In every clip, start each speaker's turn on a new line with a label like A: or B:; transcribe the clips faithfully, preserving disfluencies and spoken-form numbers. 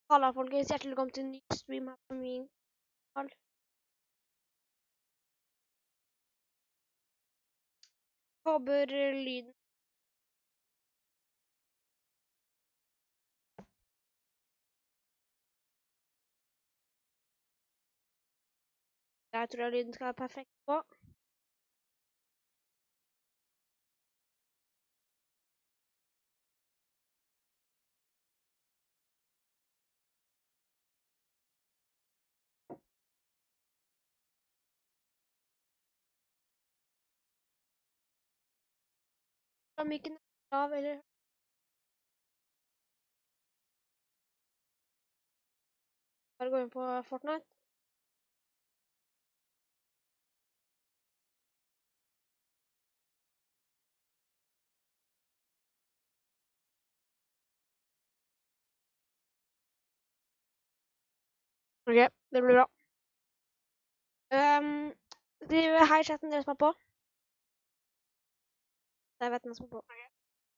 A: Halla folkens, hjertelig velkommen til en ny stream her på min kanal. Håper lyden. Jeg tror lyden skal være perfekt på. Da mikken er av, eller? Bare gå inn på Fortnite. Ok, det blir bra. Um, Hei chatten, dere som er på. Jeg vet den som er på. Okay.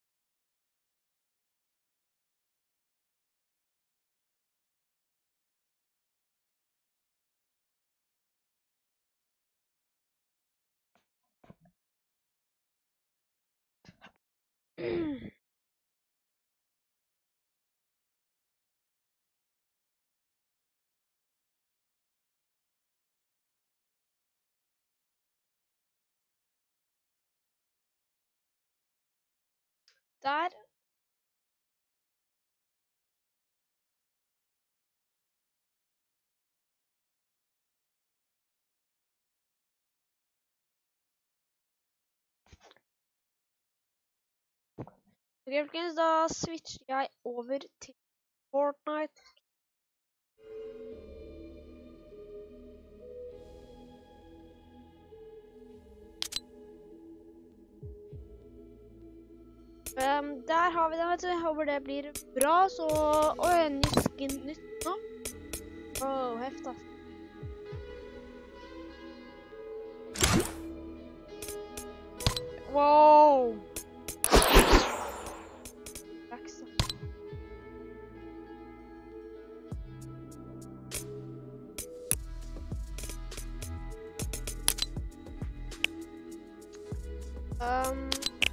A: Der. Ok, folkens, da switcher jeg over til Fortnite. Um, der har vi det, vet du. Jeg håper det blir bra, så... Oi, en ny skin nytt nå. Åh, heft, ass. Wow! Raksa. Um...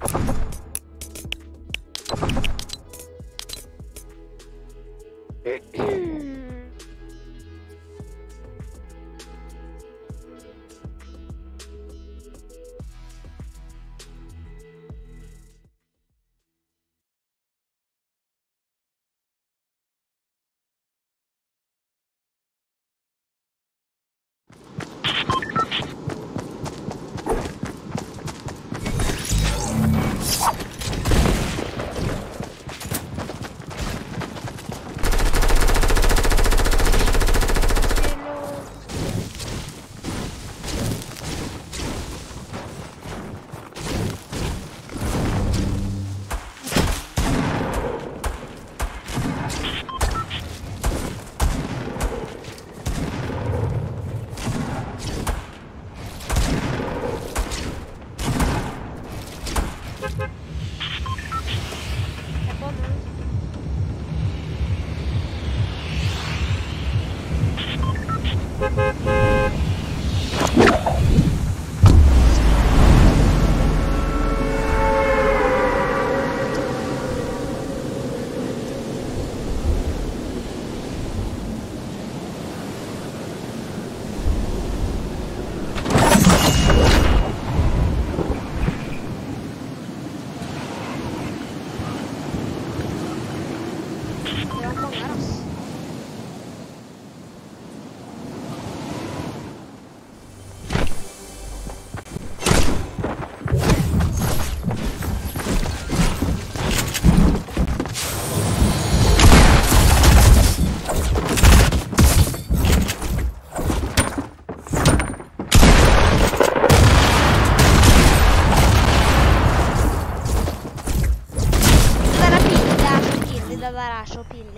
A: Det der er så pinlig.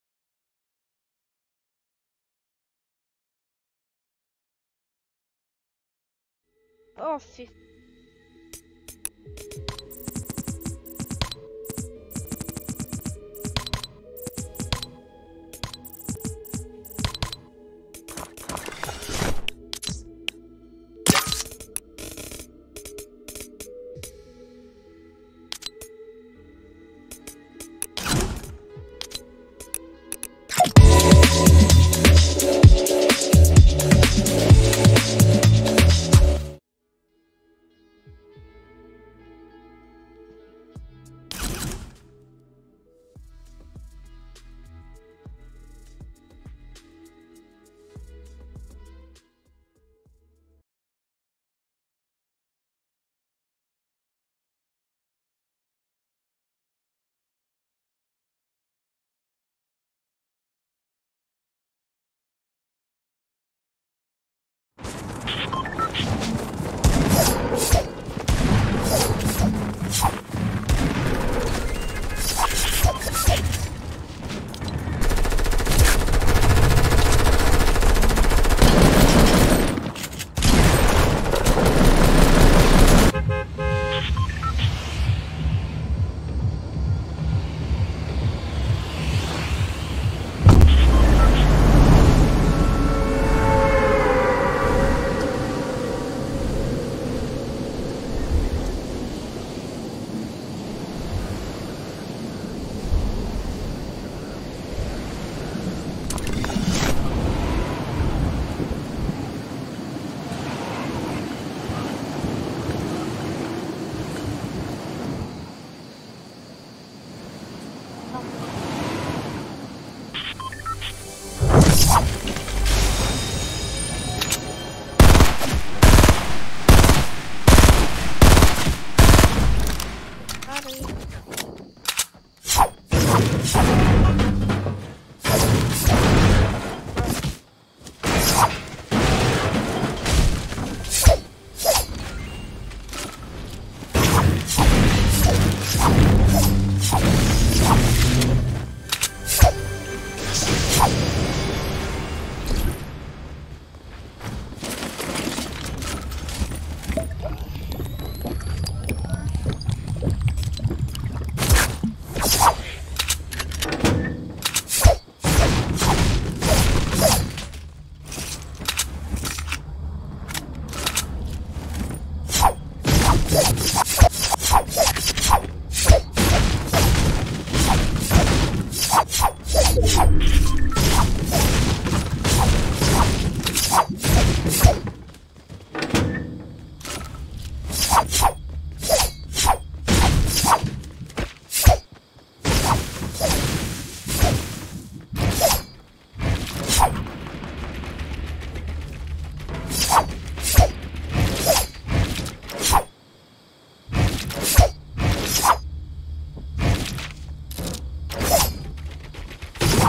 A: Å, fy.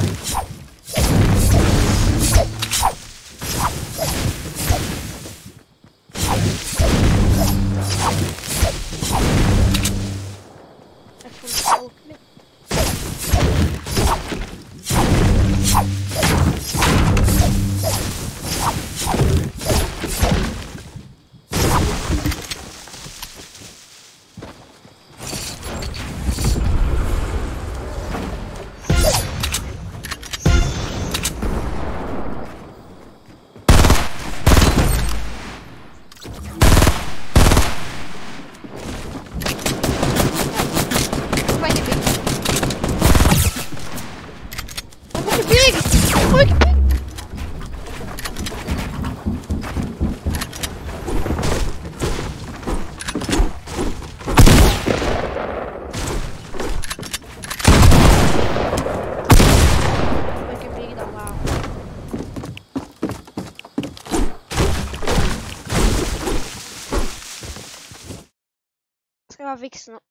A: Skal jeg fikse noe?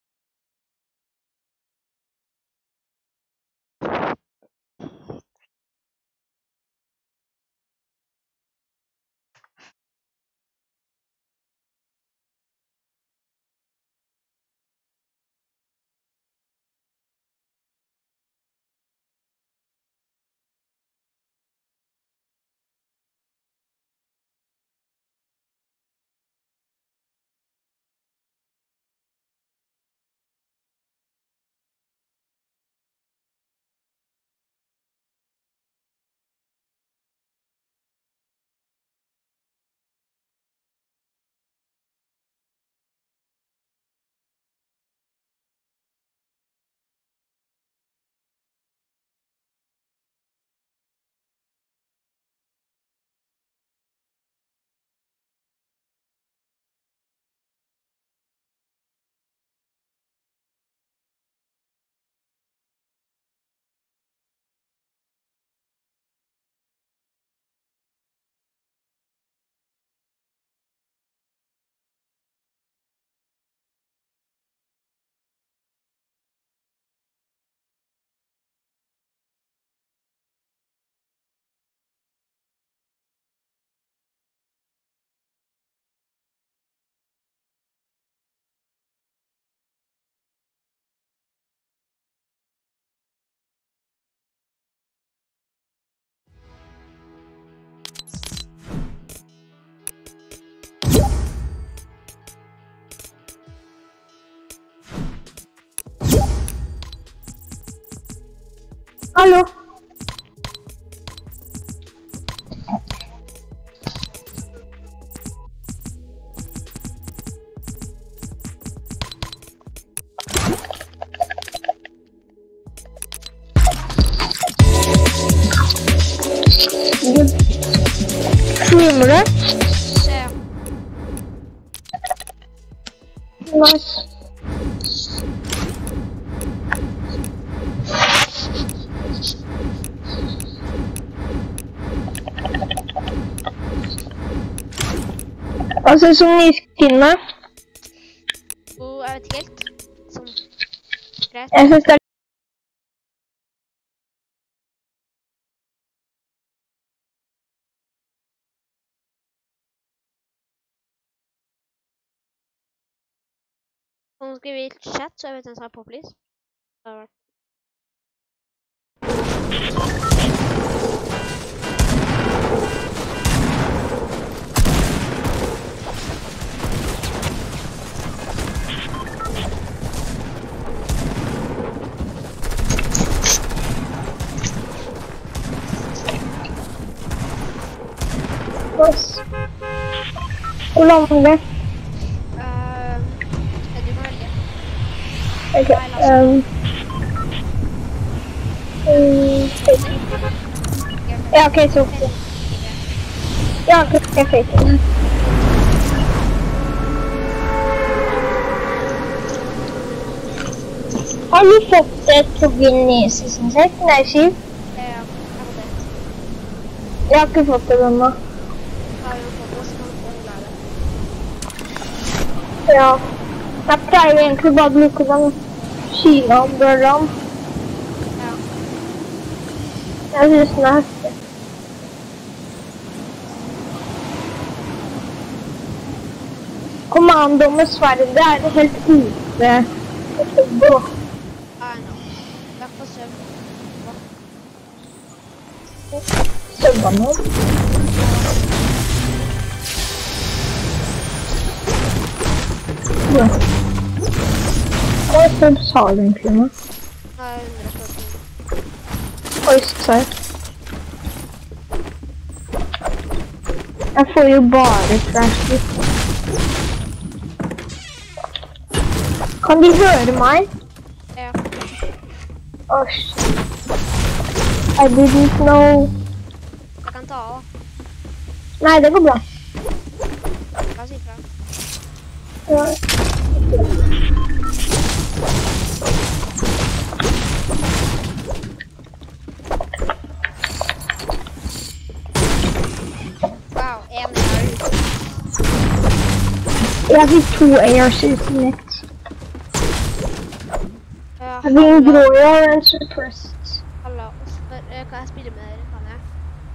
B: Hallo. Filmer du?
A: Ja.
B: Nice. Hva synes du om nye skinene?
A: Og jeg vet ikke helt. Sånn. Greit.
B: Jeg synes det er
A: Nå skriver vi i chat, så jeg vet hvem som er på, please. Det har vært.
B: Yes. Hvor lang er det?
A: Uh, du må velge.
B: Ok, um, um, ja, ok, så ok. Ja, ok, jeg fikk den. Har du fått et plugin i Season seks? Nei, syv?
A: Ja, jeg har fått det.
B: Jeg har ikke fått det ennå.
A: Har vi fått det, så kan vi få en lære.
B: Ja, jeg pleier egentlig bare å bruke den skyene om døren.
A: Ja.
B: Jeg synes den er heftig. Kommando med sverdet er helt ute.
A: I know. Takk for søvn.
B: Søvn nå. Ja. Hva søvn sa du egentlig nå?
A: Nei, hundre prosent.
B: Oi, serr. Jeg får jo bare crash. Kan de høre meg?
A: Ja.
B: Oh shit. I didn't know.
A: Jeg kan ta av.
B: Nei, det går bra.
A: La oss si fra.
B: Ja.
A: Wow, en er ute.
B: Jeg fikk to A R Cs i nett.
A: Ja,
B: Jeg fikk en Gloria og en Suppressed.
A: Hallo, spør, uh, kan jeg spille med dere? Kan jeg?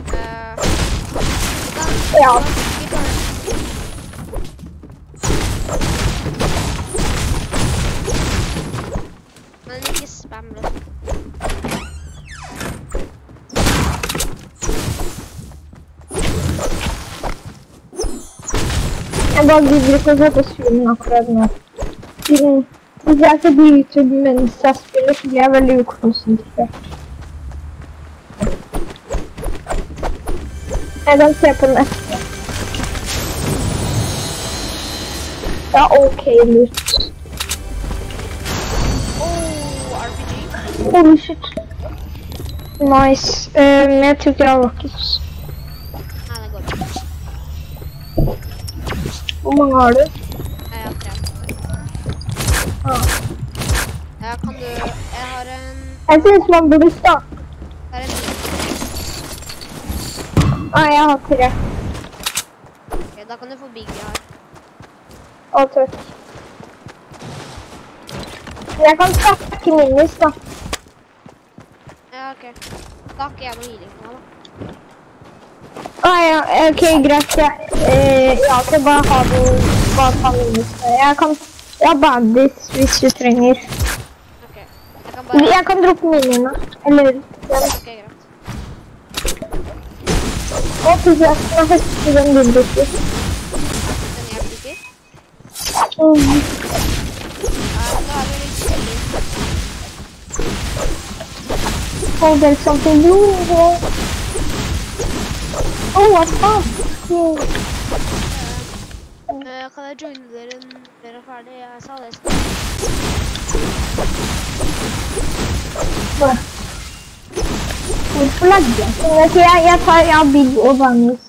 A: Uh, kan,
B: Ja.
A: Vi kan Men ikke spam det.
B: Jeg bare gidder ikke å se på streamen akkurat nå. Siden hvis jeg ser på YouTube mens jeg spiller, så blir jeg veldig ukonsentrert. Jeg kan se på den etterpå. Ja, ok, loot.
A: Oh, R P G.
B: Holy shit. Nice. Uh, men jeg tror ikke jeg har rockets.
A: Nei, det går bra.
B: Hvor mange har du?
A: Jeg har tre.
B: Ah.
A: Ja, kan du... Jeg har en...
B: Jeg synes man burde starte.
A: Det er en ny.
B: Ah, jeg har tre.
A: Ok, da kan du få big jeg har.
B: Å, takk. Jeg kan takke minis, da.
A: Ja, ok. Da har ikke jeg noe healing på meg, da.
B: Ah, ja, ok, greit. Jeg, eh, ja, så bare ha den, bare ta minis. Jeg kan, jeg har bandits hvis du trenger.
A: Ok. Jeg kan bare...
B: Jeg kan droppe miniene. Eller, ja.
A: Ok, greit.
B: Å, tusen jeg skal høste den lillebruker.
A: Den hjelper ikke.
B: Mm.
A: Ja, da er det litt kjellig.
B: Oh, there's something new in here. Oh, what's that? Hmm.
A: Uh, kan jeg joine dere når dere er ferdig? Jeg sa det.
B: Hva? Hvorfor lagde jeg sånn? Ok, jeg, jeg tar, jeg har big og vanlig.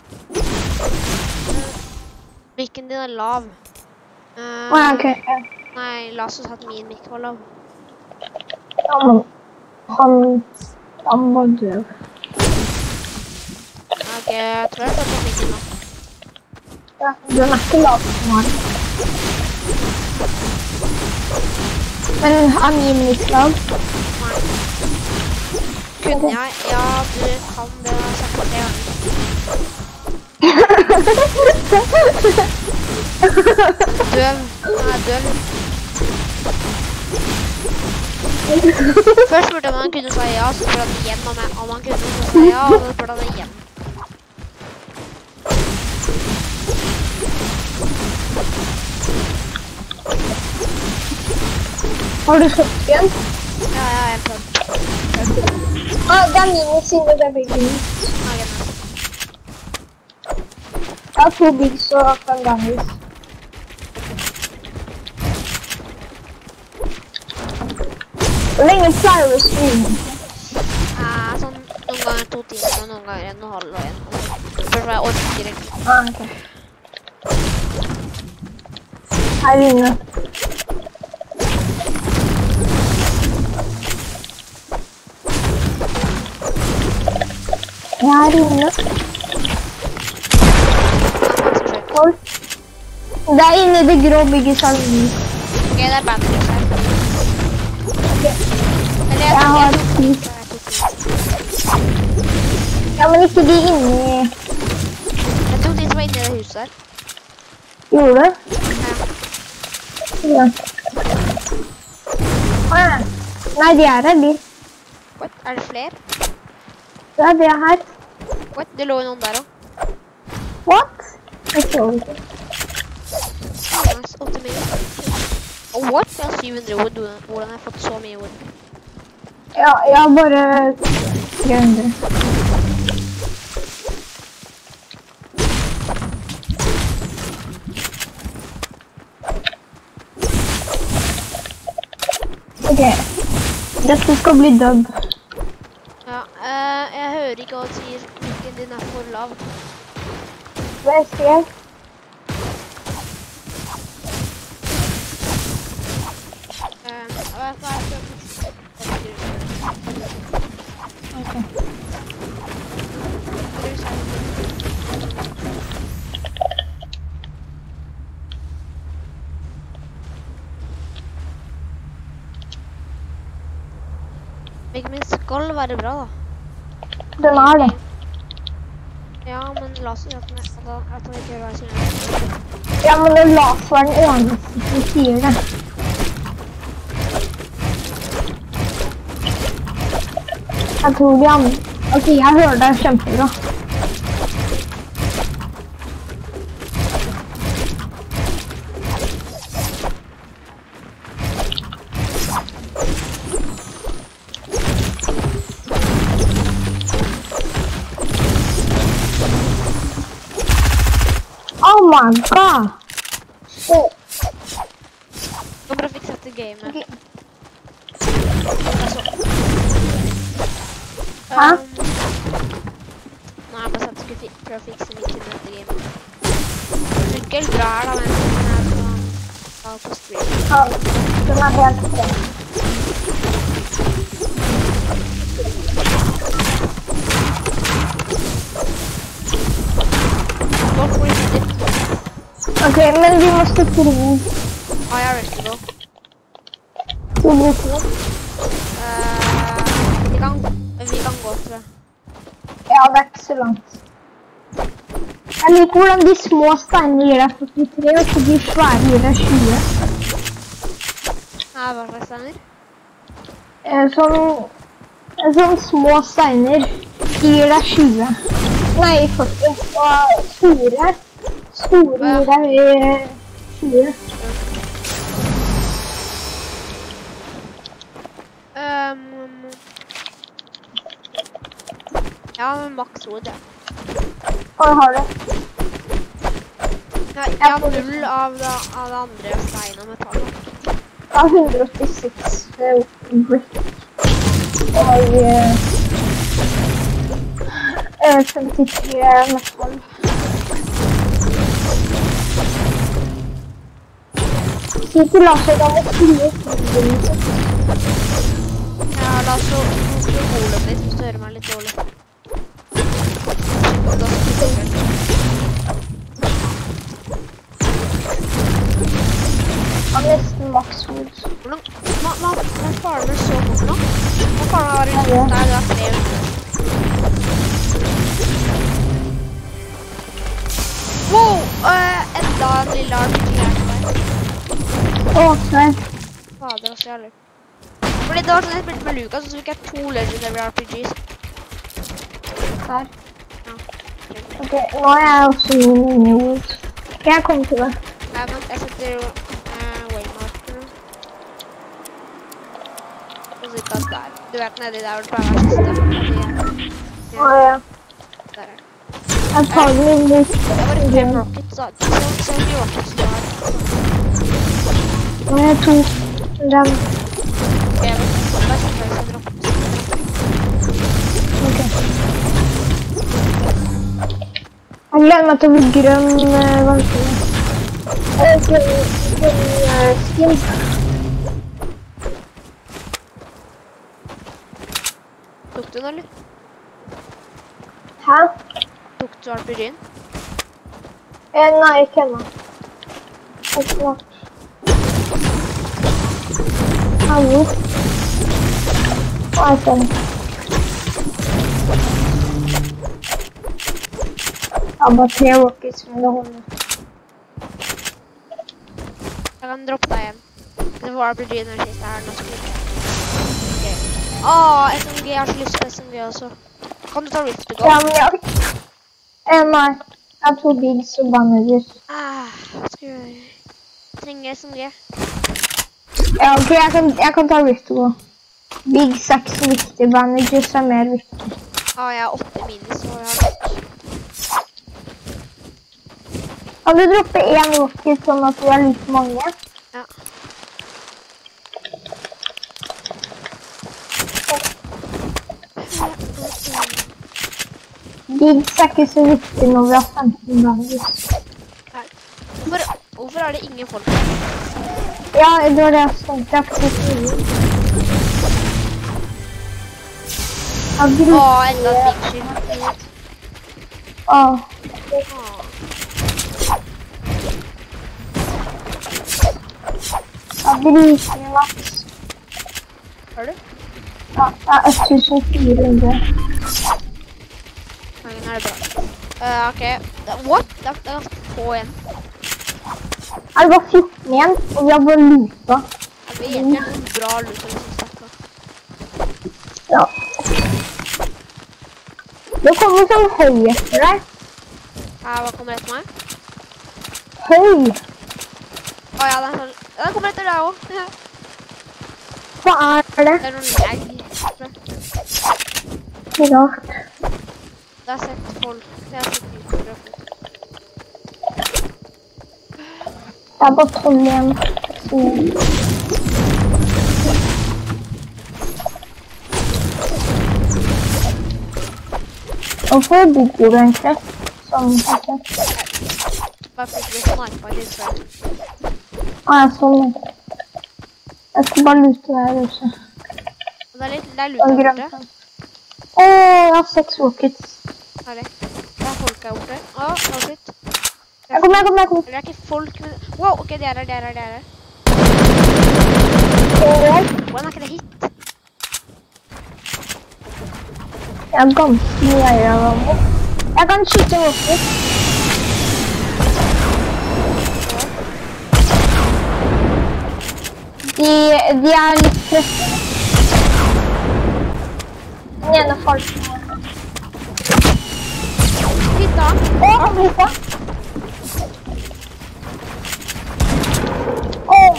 A: Mikken din er lav. Uh,
B: Åja, ok. Ja.
A: Nei, la oss at min mikk var lav.
B: Ja, men han, han var død.
A: Ok, jeg tror jeg tar på mikken nå.
B: Ja, den er ikke lav som han. Men han gir min ikke lav.
A: Nei. Kunne jeg? Ja, du kan det. Jeg har sagt det tre ganger. Døv. Nei, døv. Først spurte man kunne si ja, så spurte han igjen om, jeg, om han kunne si ja, og så spurte han igjen.
B: Har du fått igjen?
A: Ja, ja, jeg prøvde.
B: Ah, det er mine sine, det er big mine.
A: Okay, nice.
B: Jeg har to big, så kan ganges. Hvor lenge pleier du å streame?
A: Ja, sånn noen ganger to timer, og noen ganger en og halv og en. Først var jeg orker ikke.
B: Ah, ok. Her inne. Jeg er inne. Hold. Det er inne i det grå bygget salmen.
A: Ok, det er bandits her.
B: Ok.
A: Eller
B: Jeg har
A: jeg tok
B: ti.
A: jeg tok
B: men ikke de inni...
A: Jeg tok de som var inne i det huset her.
B: Gjorde du?
A: Ja.
B: Ja. Ah, nei, de er her, de.
A: What? Er det flere?
B: Ja, de er her.
A: What? Det lå noen der også.
B: What? Jeg så ikke.
A: Oh, nice. åtte mye. Oh, what? Jeg har syv hundre wood. Hvordan har jeg fått så mye wood?
B: Ja, jeg har bare tre hundre. Ok, dette skal bli dub.
A: Ja, uh, jeg hører ikke hva du sier. Mikken din er for lav.
B: Hva jeg sier?
A: Uh, hva er det?
B: Ok.
A: Mikken min skal være bra da.
B: Den er det.
A: Ja, men la oss si at den at den ikke gjør hva jeg sier.
B: Ja, men den las var den eneste som sier det. Jeg tror de andre... Ok, jeg hører deg kjempebra. Oh my god! Oh.
A: Nå bare fikk sette gamet.
B: Okay.
A: Um,
B: Hæ?
A: Nei, jeg bare satt skulle fi prøve å fikse mitt til dette gamet. Det er ikke helt bra her da, men den er på, på, på stream.
B: Ja, den er helt bra.
A: Folk blir litt.
B: Ok, men vi må støtte ringen.
A: Ah, jeg er ready to go.
B: Du bruker det.
A: Uh, vi, kan, vi kan gå, tror jeg.
B: Ja, det er ikke så langt. Jeg liker hvordan de små steinene gir deg førtitre, og så de svære gir deg tjue.
A: Nei, hva slags steiner?
B: Eh, Sånn, sånn små steiner gir deg tjue. Nei, førti. Og store, store gir deg eh, tjue.
A: Um, ja, men maks wood, ja.
B: Og jeg har det.
A: Ja, jeg har null av det, av det andre stein og metall.
B: Jeg har hundre åttiseks eh, brick. Og eh, eh, femtitre metall. Si til Lars at han må skrive skrive.
A: Ja, la oss så koke volum litt, hvis du hører meg litt dårlig. Da skal vi koke.
B: Han er nesten maks wood.
A: Hvordan, hva, hva, hva farer du så fort nå? Hva farer du har du? Nei, du har tre hundre. Wow, uh, enda en lille R P G her til deg.
B: Åh, nei.
A: Fader, også jævlig. Fordi det var sånn jeg spilte med Lukas, og så fikk jeg to legendary R P Gs.
B: Her.
A: Ja.
B: Ok, nå er jeg også inne i wood. Jeg kommer til det.
A: Nei, men jeg setter jo uh, waymarker. Og så ikke der. Du vet nedi der hvor det pleier å være siste. Ja,
B: Åh, ja.
A: der er det.
B: Jeg tar den litt.
A: Det var ikke fem rockets, da. Så, så mye rockets du har.
B: Nå er jeg to. Den.
A: Jeg vet ikke, det er selvfølgelig en rockets.
B: Ok. Jeg gleder meg til å bli grønn uh, vanskelig. Eh, grønn, grønn uh, skin.
A: Tok du den, eller?
B: Hæ?
A: Tok du R P G-en?
B: Eh, nei, ikke ennå. Det er klart. Hallo. Hva er det? har bara tre rockets men det håller.
A: Jag kan droppa en. Det var R P G när det sista här. Okej. Åh, S M G. Jag har så lust på S M G också. Kan du ta Rift då?
B: Ja, men jag... Äh, nej. Jag tog Bigs och Bandages.
A: Ah, vad ska jag göra? Tränga S M G.
B: Ja, okej. Okay, jag, kan, jag kan ta Rift då. Big Sax viktig. Bandages är mer viktig.
A: Ja, jag har åttio minus. Så jag har...
B: Om du droppar en rocket som att vi har lite många.
A: Ja.
B: Big Sack är så viktig när vi har femton bandages.
A: Varför, varför är det ingen folk?
B: Ja, då är det stängt upp till tio.
A: Ja, ända Big Shit.
B: Ja. Jag bryter med max.
A: Hör du?
B: Ja, ett tusen fyrahundra.
A: Ja, den här är bra. Uh, Okej. Okay. What? Det är ganska få en.
B: Det var fjorton igen och jag var luta.
A: Jag vet, jag är nog bra luta liksom sagt.
B: Ja. Då kommer som höj efter det.
A: Ja, vad kommer det till mig?
B: Höj!
A: Ja, ja, den, den kommer efter där också.
B: Vad är det?
A: Det är någon lägg.
B: Det är rart.
A: Jag har sett folk. Jag har sett YouTube.
B: Jag har bara tolv igen. Och får bygga den kräft som heter.
A: Varför fick vi snipa det så?
B: Ja, jag såg det. Jag ska bara luta här också.
A: Och där, där lutar jag borta.
B: Åh, jag har sex rockets.
A: Ja, det. Där har folk här borta. Ja, har sitt.
B: Jag kommer, jag kommer, jag kommer.
A: Det räcker folk med... Wow, okej, okay, det är det, det är det, det är det.
B: Åh,
A: Wow, han kan hit.
B: jag är ganska nära dem. Jag kan skjuta rocket. De, de är lite trötta. Den ena folk.
A: Hitta.
B: Åh, kom hitta. Åh.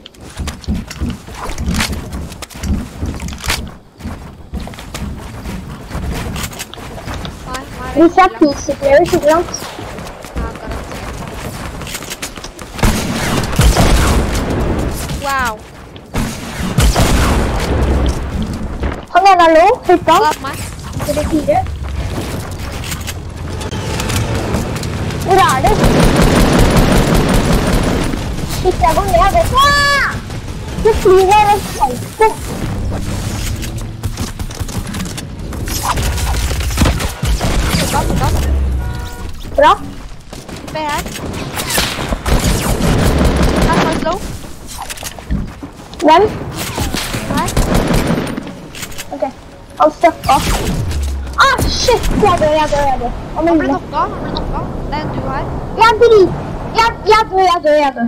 B: Vissa pissekläder så bra.
A: Wow.
B: Han är där låg, hitta.
A: Det
B: är fyra. Hur är det? Shit, jag går ner. Ah! Det flyger ett salto. Bra.
A: Vad är här? Här var slow.
B: Vem?
A: Här.
B: Okej. Okay. Han stöppar. Ah, shit. Jag dör, jag dör, jag dör.
A: Han blir knockad, han blir knockad. Det är du här.
B: Jag blir... Jag, jag dör, jag dör, jag dör.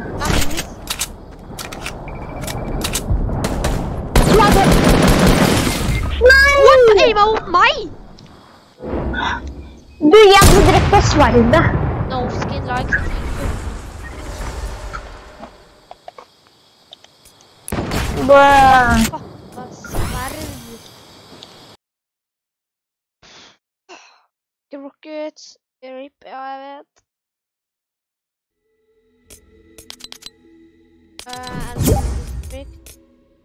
B: Jag dör. Nej!
A: What? Aima mot mig!
B: Du, jag blir direkt på svärda.
A: No skin like.
B: Bruh.
A: Fatta svärd. Rockets. R I P, ja jag vet. Uh, alltså, district.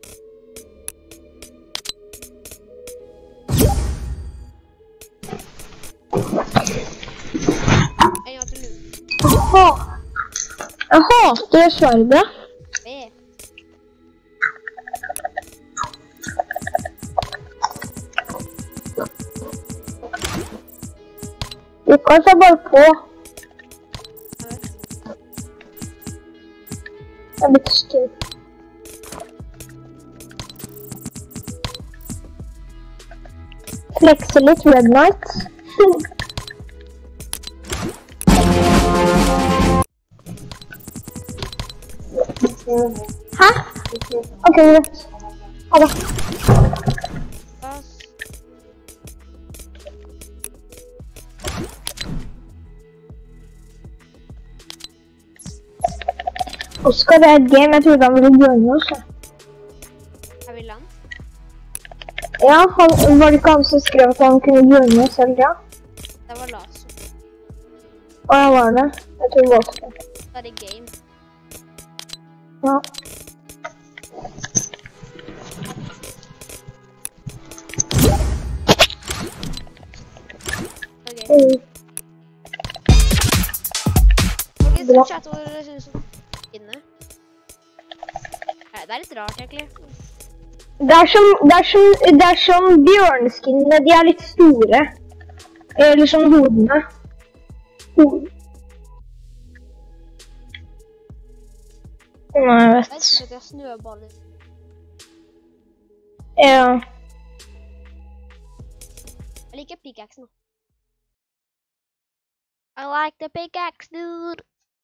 A: En jag till nu.
B: Jaha. Jaha, du är svärda.
A: Nej.
B: Vi kastar bara på. Jag blir styr. Flexeligt Red Knight. Hæ? Ok, greit. Ha det. Oskar, det er et game. Jeg trodde han ville joine oss.
A: Jeg vil han.
B: Ja, han, var det ikke han som skrev at han kunne joine oss selv, ja?
A: Det var Lasso.
B: Å, ja, var det? Jeg tror det var Oskar.
A: Det er det game.
B: Ja.
A: Ok.
B: Mm.
A: Ok, så chat hvor det synes som inne. Nei, det er litt rart, egentlig.
B: Det er som, det er som, det er som bjørneskinnene, de er litt store. Eller som hodene. Hod. Nei, jeg vet.
A: Jeg synes at jeg har snøballer.
B: Ja.
A: Jeg liker pickaxe nå. I like the pickaxe, dude.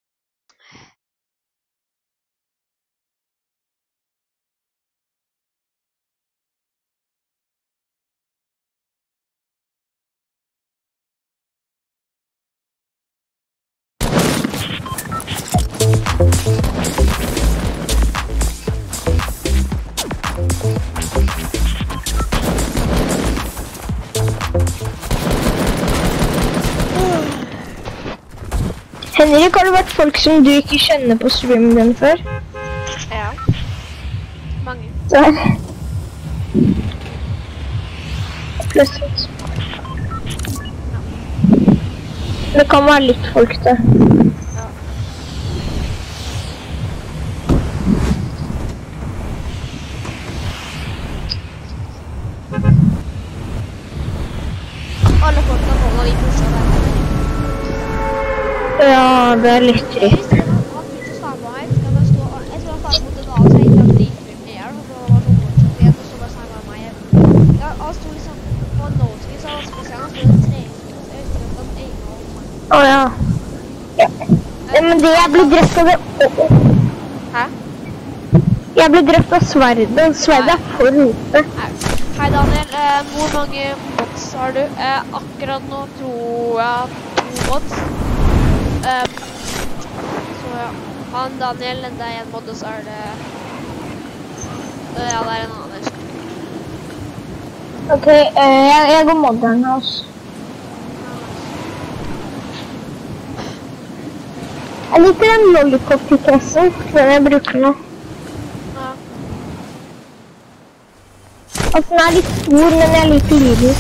B: Henrik, har det vært folk som du ikke kjenner på streamen din før?
A: Ja. Mange.
B: Der. Plutselig. Det kan være litt folk der.
A: Ja. Alle folk har fått av de kurser der.
B: Ja, det er litt
A: Jeg
B: trist.
A: visste at han begynte å snakke med meg. Jeg bare stå, jeg tror han faen mot en annen, så jeg ikke hadde dritfri med her, og så var det sånn fortsatt igjen, og så bare snakket med meg. Ja, han stod liksom på en noski, så han spesielt, han stod i tre, så jeg husker at han ene og meg.
B: Åja. Ja. Ja, men det jeg ble drept av det...
A: Hæ?
B: Jeg ble drept av sverdet. Sverdet er for rote.
A: Hei Daniel, eh, hvor mange mods har du? Eh, akkurat nå tror jeg to mods. Um, så ja, han Daniel, det er en mod, og så er det... Uh, ja, det er en annen.
B: Ok, uh, jeg, jeg går moderne også. Jeg liker den lollipop-pikessen, den jeg bruker nå.
A: Ja.
B: Altså, den er litt stor, men jeg liker lyden.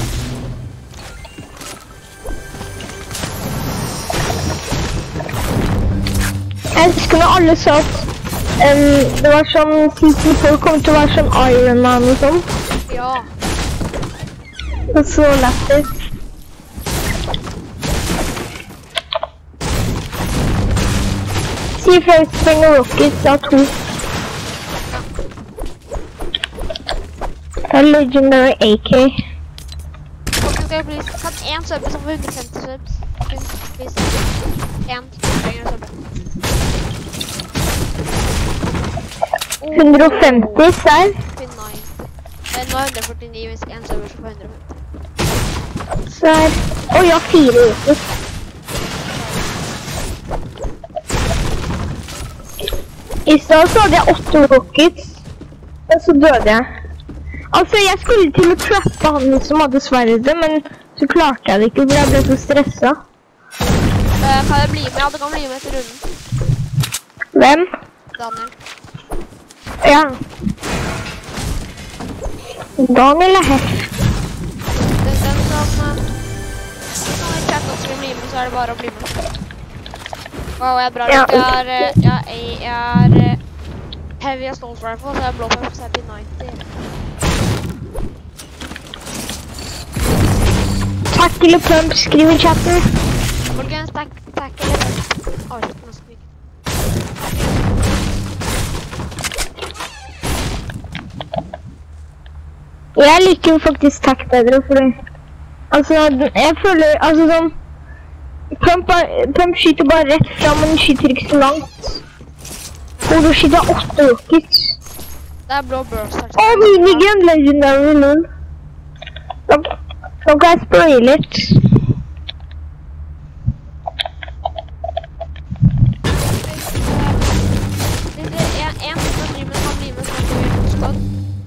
B: Jeg husker når alle sa at um, det var sånn, Season four kom til å være sånn Iron Man og sånn.
A: Ja.
B: Det er så lættis. Si fra ut sprenger rockets av to. Det er legendary A K.
A: Folkens, skal jeg please, kan en sub som får one hundred fifty subs? Please. En, trenger en sub.
B: one hundred fifty, serr?
A: ninety. Eh, nå er one hundred forty-nine, hvis en sub så får one hundred fifty.
B: Serr. Å ja, fire uker. I stedet så hadde jeg åtte rockets, og så døde jeg. Altså, jeg skulle til å trappe han som hadde sverdet, men så klarte jeg det ikke, for jeg ble så stresset.
A: Uh, kan jeg bli med? Ja, du kan bli med til runden.
B: Hvem?
A: Daniel.
B: Ja. Daniel er her.
A: Den, den som... Uh, hvis noen i chat også vil bli med, så er det bare å bli med. Wow, jeg er bra.
B: Ja,
A: Jeg er... Uh, ja, jeg er... Uh, heavy assault rifle, så jeg er blå på så jeg er P ninety.
B: Tack eller pump, skriv i chatten.
A: Folkens, takk, takk eller pump. Oi, nå skal vi.
B: Jeg liker faktisk takk bedre, fordi... Altså, jeg føler, altså sånn... Pump, er, pump skyter bare rett frem, men den skyter ikke så langt. Hvor du skyter åtte rockets.
A: Det er blå burst.
B: Å, minigun legendary null. Nå nå kan jeg spraye litt.
A: Det er en som driver med kan bli med sånn at vi skal.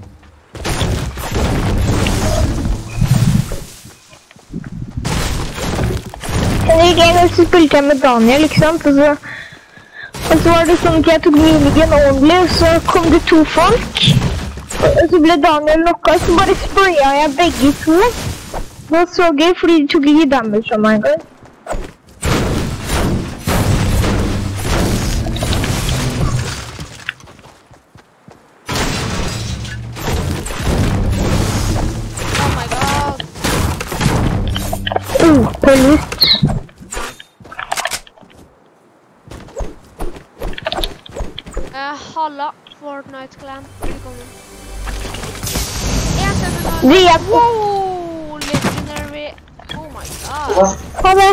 B: Henrik, en gang så spilte jeg med Daniel, ikke sant? Og så, og så var det sånn at jeg tok minigun only, og så kom det to folk. Og så ble Daniel nokka, så bare sprayet jeg begge to. Det var så gøy, fordi de tok ikke damage av meg engang.
A: Oh my god.
B: Oh, på lutt.
A: Uh, Halla, Fortnite Clan. Velkommen. En seminar.
B: Vi er på.
A: Wow, legendary. Oh my god.
B: Ha det.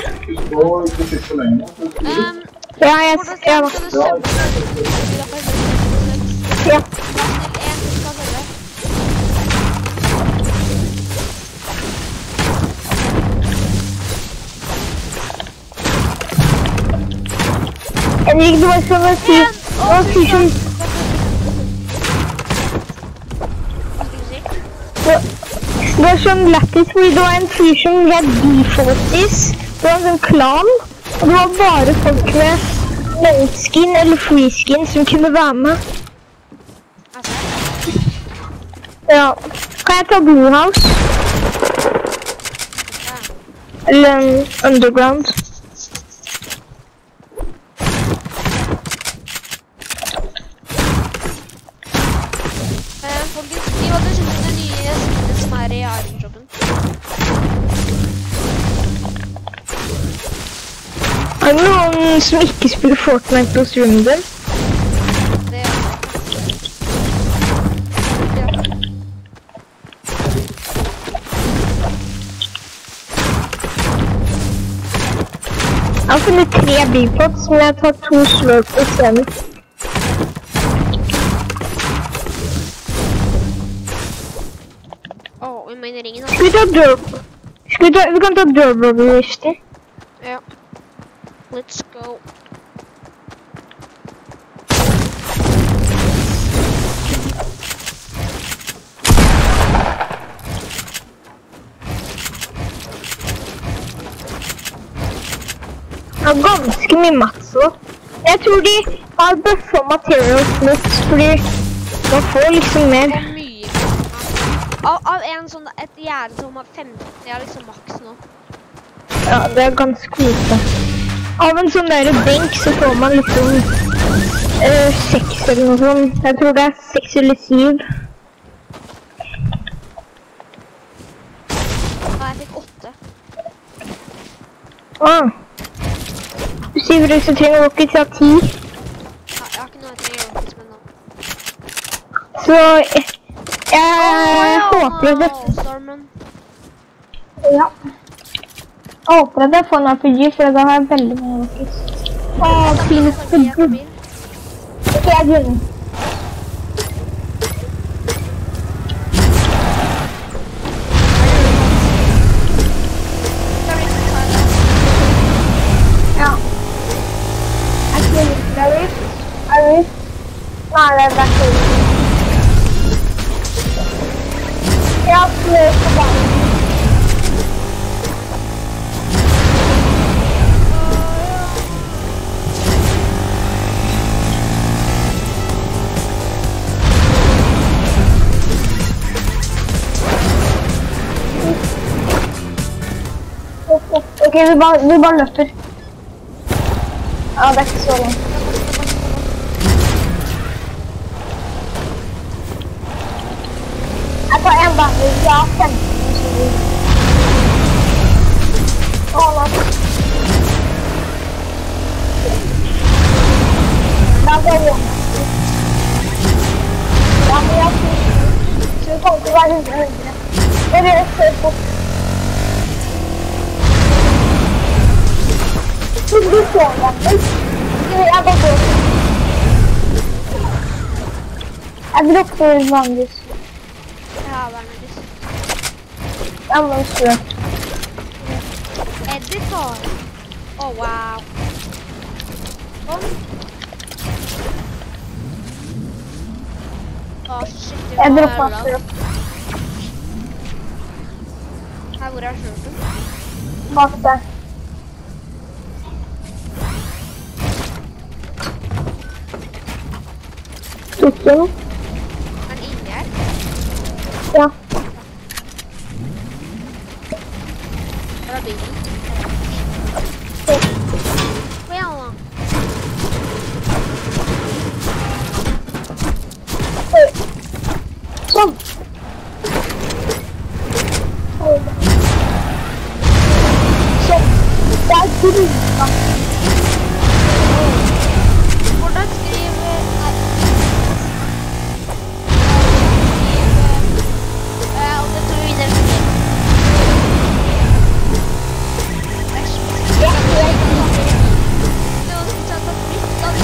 A: Um,
B: Ja, jeg
A: hvordan
B: skal da.
A: skal du sømme?
B: Ja.
A: Snill, en som skal selge.
B: Henrik, det var sånn å si. Det var fyr som... Det var sånn lættis, fordi det var en fyr som het Defaulties. Det var en sånn klan. Og det var bare folk med low-skin eller free-skin som kunne være med. Ja. Kan jeg ta Blue House? Eller um, Underground?
A: Folkens, de hadde kjent den nye skinen som er i Iron-shoppen.
B: Er det noen som ikke spiller Fortnite på streamen din?
A: Det er det. Ja.
B: Jeg har funnet tre bipods, men jeg tar to slurp på scenen.
A: Åh, vi mener ringen.
B: Skal vi ta derb? Skal vi ta, vi kan ta derb-over-rifter.
A: Ja. Let's go.
B: Det er ganske mye mats nå. Jeg tror de har buffa materials litt, fordi man får liksom mer.
A: Det er mye. Av, av en sånn, et gjerde som har femti, er liksom maks nå.
B: Ja, det er ganske lite. Av en sånn der benk så får man liksom uh, seks eller noe sånt. Jeg tror det er seks eller syv.
A: Ja, jeg fikk åtte.
B: Ah. Du sier du så trenger rockets av ti.
A: Ja, jeg har ikke noe jeg trenger rockets med nå.
B: Så jeg, jeg håper det.
A: Stormen.
B: Ja. Jeg håper at jeg får en R P G, for da har jeg veldig mange rockets. Åh, fine skudder. Ok, jeg begynner. Ja. Jeg begynner. Aris? Aris? Nei, det er back over. Jeg har flere på banen. Ok, vi bare, vi bare løper. Ja, det er ikke så langt. Jeg tar en baner, jeg har femten personer. Åh, nå. Da går vi om. Ja, men jeg tror så vi kommer til å være hundre hundre. Det blir et større fort. Du får den. Jeg bare går. Jeg dropper vanligvis.
A: Jeg har vanligvis.
B: Ja, men søt.
A: Editor. Å, oh, wow. Sånn. Å, shit, det
B: Jeg
A: var
B: dropper
A: jævla.
B: søt.
A: Her, hvor er skjorten?
B: Bak der. Tok du noe?
A: Er den inni her?
B: Ja.
A: Hvor er bilen? Hva er den?
B: Sånn. Sånn. Det er grunnen.
A: Hvordan skriver... Nei. Eh, og det tror vi videre til min. Det er det var sånn at det er da.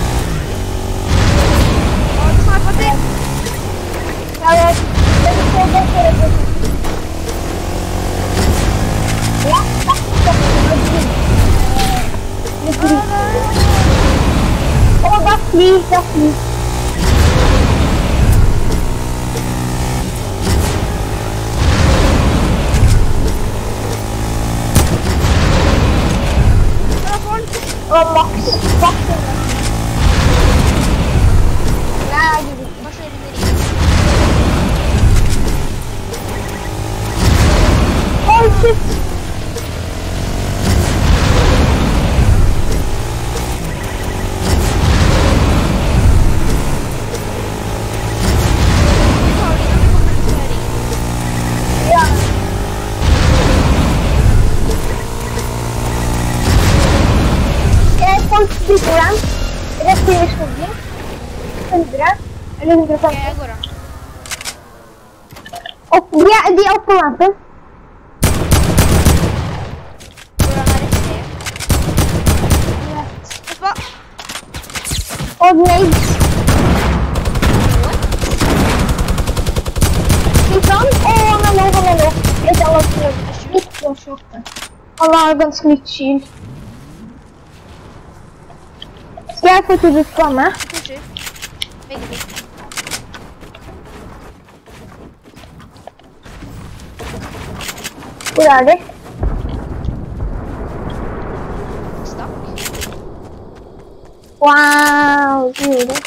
A: Å, det snart på til.
B: Ja, jeg vet ikke det er det. Ja, takk. Det er grunnen. Å, det er fly, det er fly. Å, Max. Max. Nei, jeg gidder ikke.
A: Hva skjer under i?
B: Oi, shit.
A: Vi tar det når vi kommer til kjøringen.
B: Ja. Jeg fant bygger den. Rett inn i skogen. hundre. Eller hundre og
A: Ok,
B: femti.
A: jeg går av.
B: Opp, de er, de er oppe på lampen.
A: Hvordan er det sted? Hva?
B: Og nades. Ikke sant? Å, han er lov, han er lov. Jeg tar alt til ikke å kjøpe. Han har ganske litt kyl. Skal jeg få til det fremme?
A: Pusher. Begge de.
B: Hvor er de?
A: Stakk.
B: Wow, du gjorde det.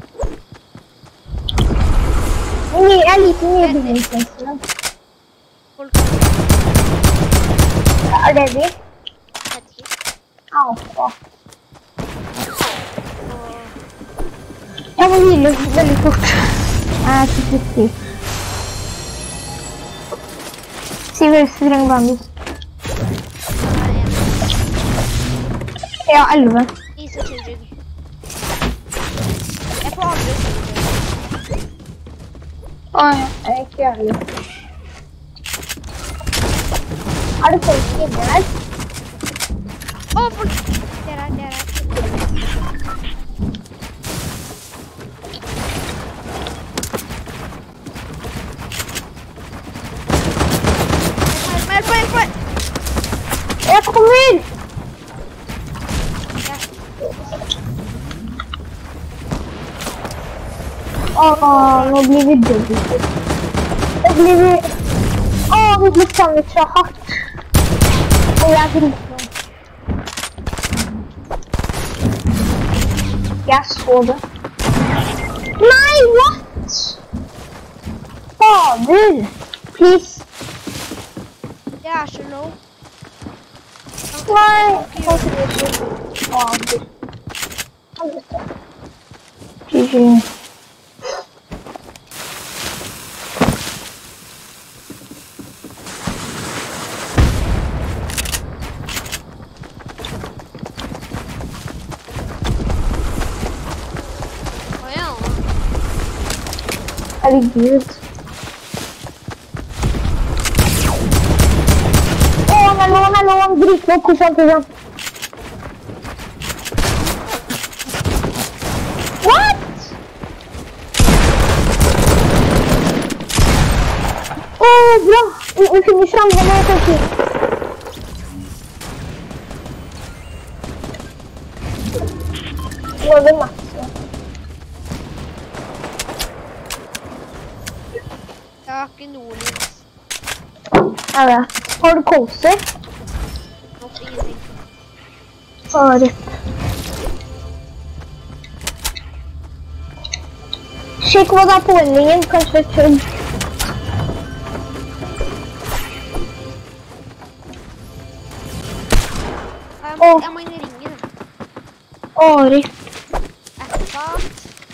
B: Men jeg liker mye bygningssensoren.
A: Folk har
B: Er det de?
A: vet ikke.
B: Au, fuck.
A: Og
B: Jeg må hvile veldig fort. Jeg er ikke flyttig. Si hvis du trenger bandis.
A: her er en.
B: Ja, elleve.
A: Is og children. Jeg får aldri children.
B: Å ja, jeg er ikke ærlig. Er det folk inne her?
A: Å, folk! Det er her, det er her. Hjelp meg, hjelp meg!
B: Jeg kommer!
A: Ja.
B: Åh, nå blir vi dobbelt. Det blir vi... Åh, vi blir samlet så hardt. Og jeg er dritnom. Jeg så det. Nei, what? Fader! Please.
A: Det er så low.
B: Nei, jeg kan ikke det. Fader. G G.
A: Å ja.
B: Herregud. Åh, han er lov, han er lov, han dritlov, hvordan til han? What? vi finner fram, han er så fint. Nå er det masse.
A: Jeg har ikke noe liv.
B: Jeg vet. Har du kolser?
A: Nok ingenting.
B: Åh, rip. Sjekk hva det er på vendingen, kanskje et kjønn.
A: Jeg må, jeg må inn i ringen.
B: Åh, rip.
A: Etterpart.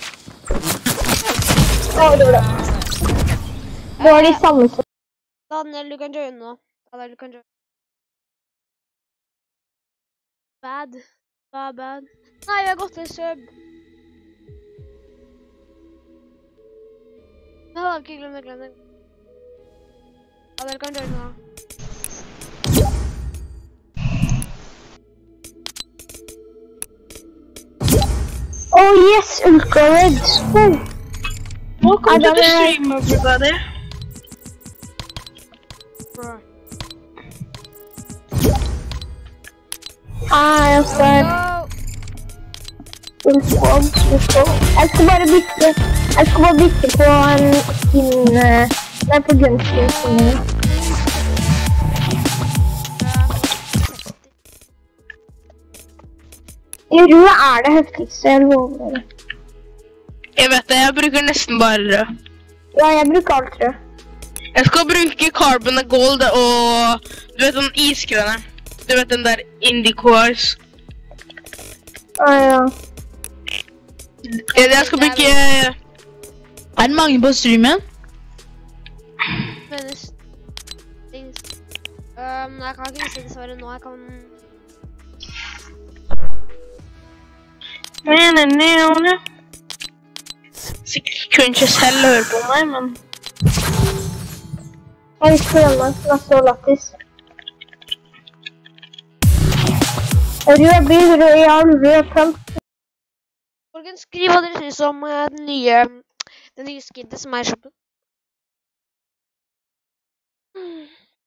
B: Åh, det var det. Det var de samme som...
A: Daniel, du kan joine nå. Daniel, du kan joine. Bad. Bad, bad. Nei, vi har gått til sub. Nå har vi ikke glemt det, glemt det. Daniel, du kan joine nå.
B: Oh yes, Ultra Red. Oh.
C: Welcome to the stream, everybody.
A: Bro.
B: Ah, jeg skal... Ultra, Ultra. Jeg skal bare bytte... Jeg skal bare bytte på en skin... Nei, på gunskin. I rød er det heftigste, jeg lover det.
C: Jeg vet det, jeg bruker nesten bare rød.
B: Ja, jeg bruker alt rød.
C: Jeg skal bruke carbon og gold og... Du vet den isgrønne. Du vet den der Indicores.
B: Ah, ja.
C: Jeg skal bruke... Er det mange på streamen?
A: Men det... Um, jeg kan ikke vise det dessverre nå, jeg kan...
C: Nei, nei, nei, nei. Sikkert kunne ikke selv høre på meg, men...
B: Jeg vil prøve meg, det er så lattis. Rød blir rød i all rød pump.
A: Folkens, skriv hva dere synes om uh, den nye... Den nye skinnet som er i shoppen. Hmm.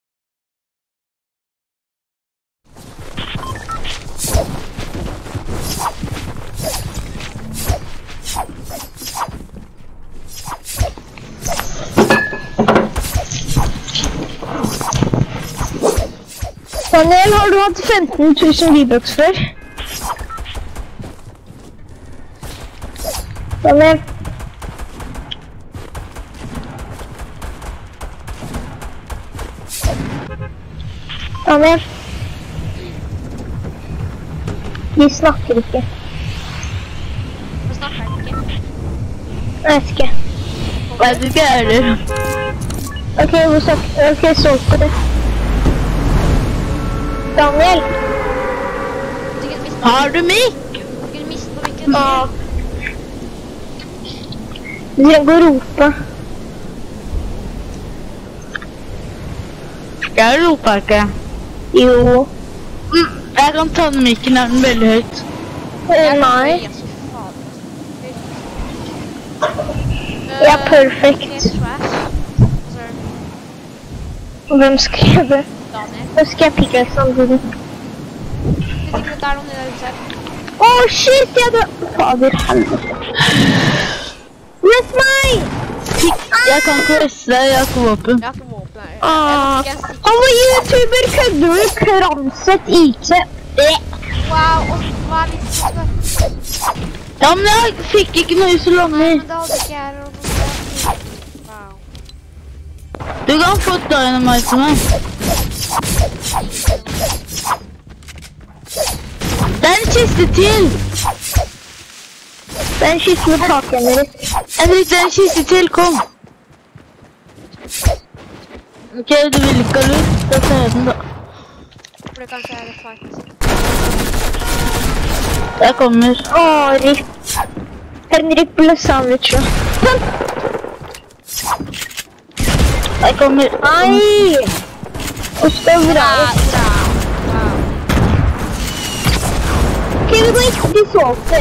B: Daniel, har du hatt femten tusen V-bucks før? Daniel? Daniel? De snakker ikke.
A: Hva snakker jeg ikke?
B: Jeg vet ikke.
C: Hva er det ikke heller?
B: Ok, hvor snakker jeg? Ok, solgt på det. Daniel?
C: Har du mikk?
A: Du kunne miste på mikken.
B: Ja. Du trenger å rope.
C: Jeg roper ikke.
B: Jo.
C: Mm, jeg kan ta den mikken, er den veldig høyt.
B: Eh, Nei.
A: Ja, så faen.
B: Ja, perfekt.
A: Helt trash. Sorry.
B: Hvem skrev det?
A: Daniel.
B: Nå skal jeg pikke en sånn video.
A: Det er ikke det er noen i der ute her.
B: Åh, shit, jeg død. Fader, helvete. Rett meg!
C: Jeg kan ikke reste deg, jeg har ikke våpen.
A: Jeg har ikke våpen her.
B: Ah,
A: Jeg fikk en
B: han var YouTuber, kødder du? Kramset I T.
A: Wow, og hva er vitsen?
C: Ja, men jeg fikk ikke noe så
A: Nei,
C: langt.
A: men det hadde ikke jeg. Wow.
C: Du kan få dynamite til meg. Det er en kiste til.
B: Det er en kiste med taken deres.
C: Jeg fikk det er en kiste til, kom. Ok, du vil ikke ha lurt? Da tar jeg den da.
A: For det kanskje er det fight.
C: Jeg kommer.
B: Åh, ripp. Henrik ble sandwich.
C: Jeg kommer.
B: Nei! Og skal bra. Ok, vi går ikke til såpe.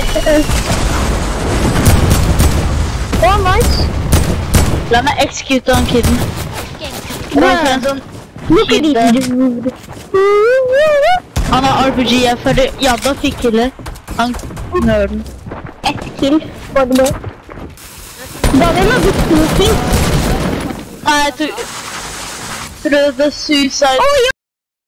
B: Åh, nice.
C: La meg execute han kidden.
A: Ikke
C: Det er en sånn
B: Look at it, he just moved.
D: Han har R P G, jeg føler Jadda fikk killet. Han nører den.
B: Ett kill, var det bare. Daniel hadde to kill.
D: Nei, jeg tror... Tror du det er suicide?
B: Åh, ja!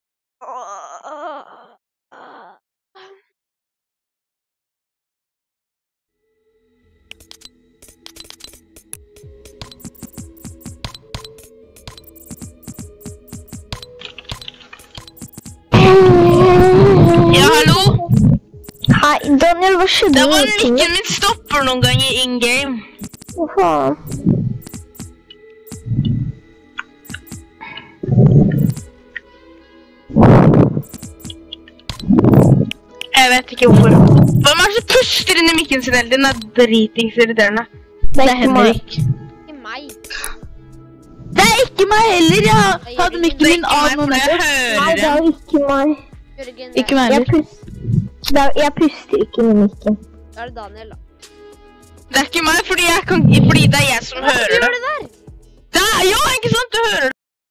C: Ja, hallo?
B: Hei, Daniel, hva skjedde?
C: Det var mikken min stopper noen ganger in-game.
B: Hva faen?
C: Jeg vet ikke hvorfor. Hvem er det som puster inn i mikken sin hele tiden? Det er dritingsirriterende.
B: Det
D: Det er Henrik.
A: Ikke meg.
D: Det er ikke meg heller, jeg hadde mikken
C: Det er
D: min
C: ikke
D: av
C: meg,
D: noen
C: for jeg
D: etter.
B: Nei, det
C: hører
B: er ikke meg.
A: Jørgen,
D: Ikke meg
B: Jeg,
D: heller.
B: pust... det er... jeg puster ikke med mikken.
A: Da er det Daniel, da.
C: Det er ikke meg, fordi, jeg kan... fordi det er jeg som
A: Hva
C: hører
A: gjør
C: det.
A: du der?
C: Det er... Ja, ikke sant? Du hører det.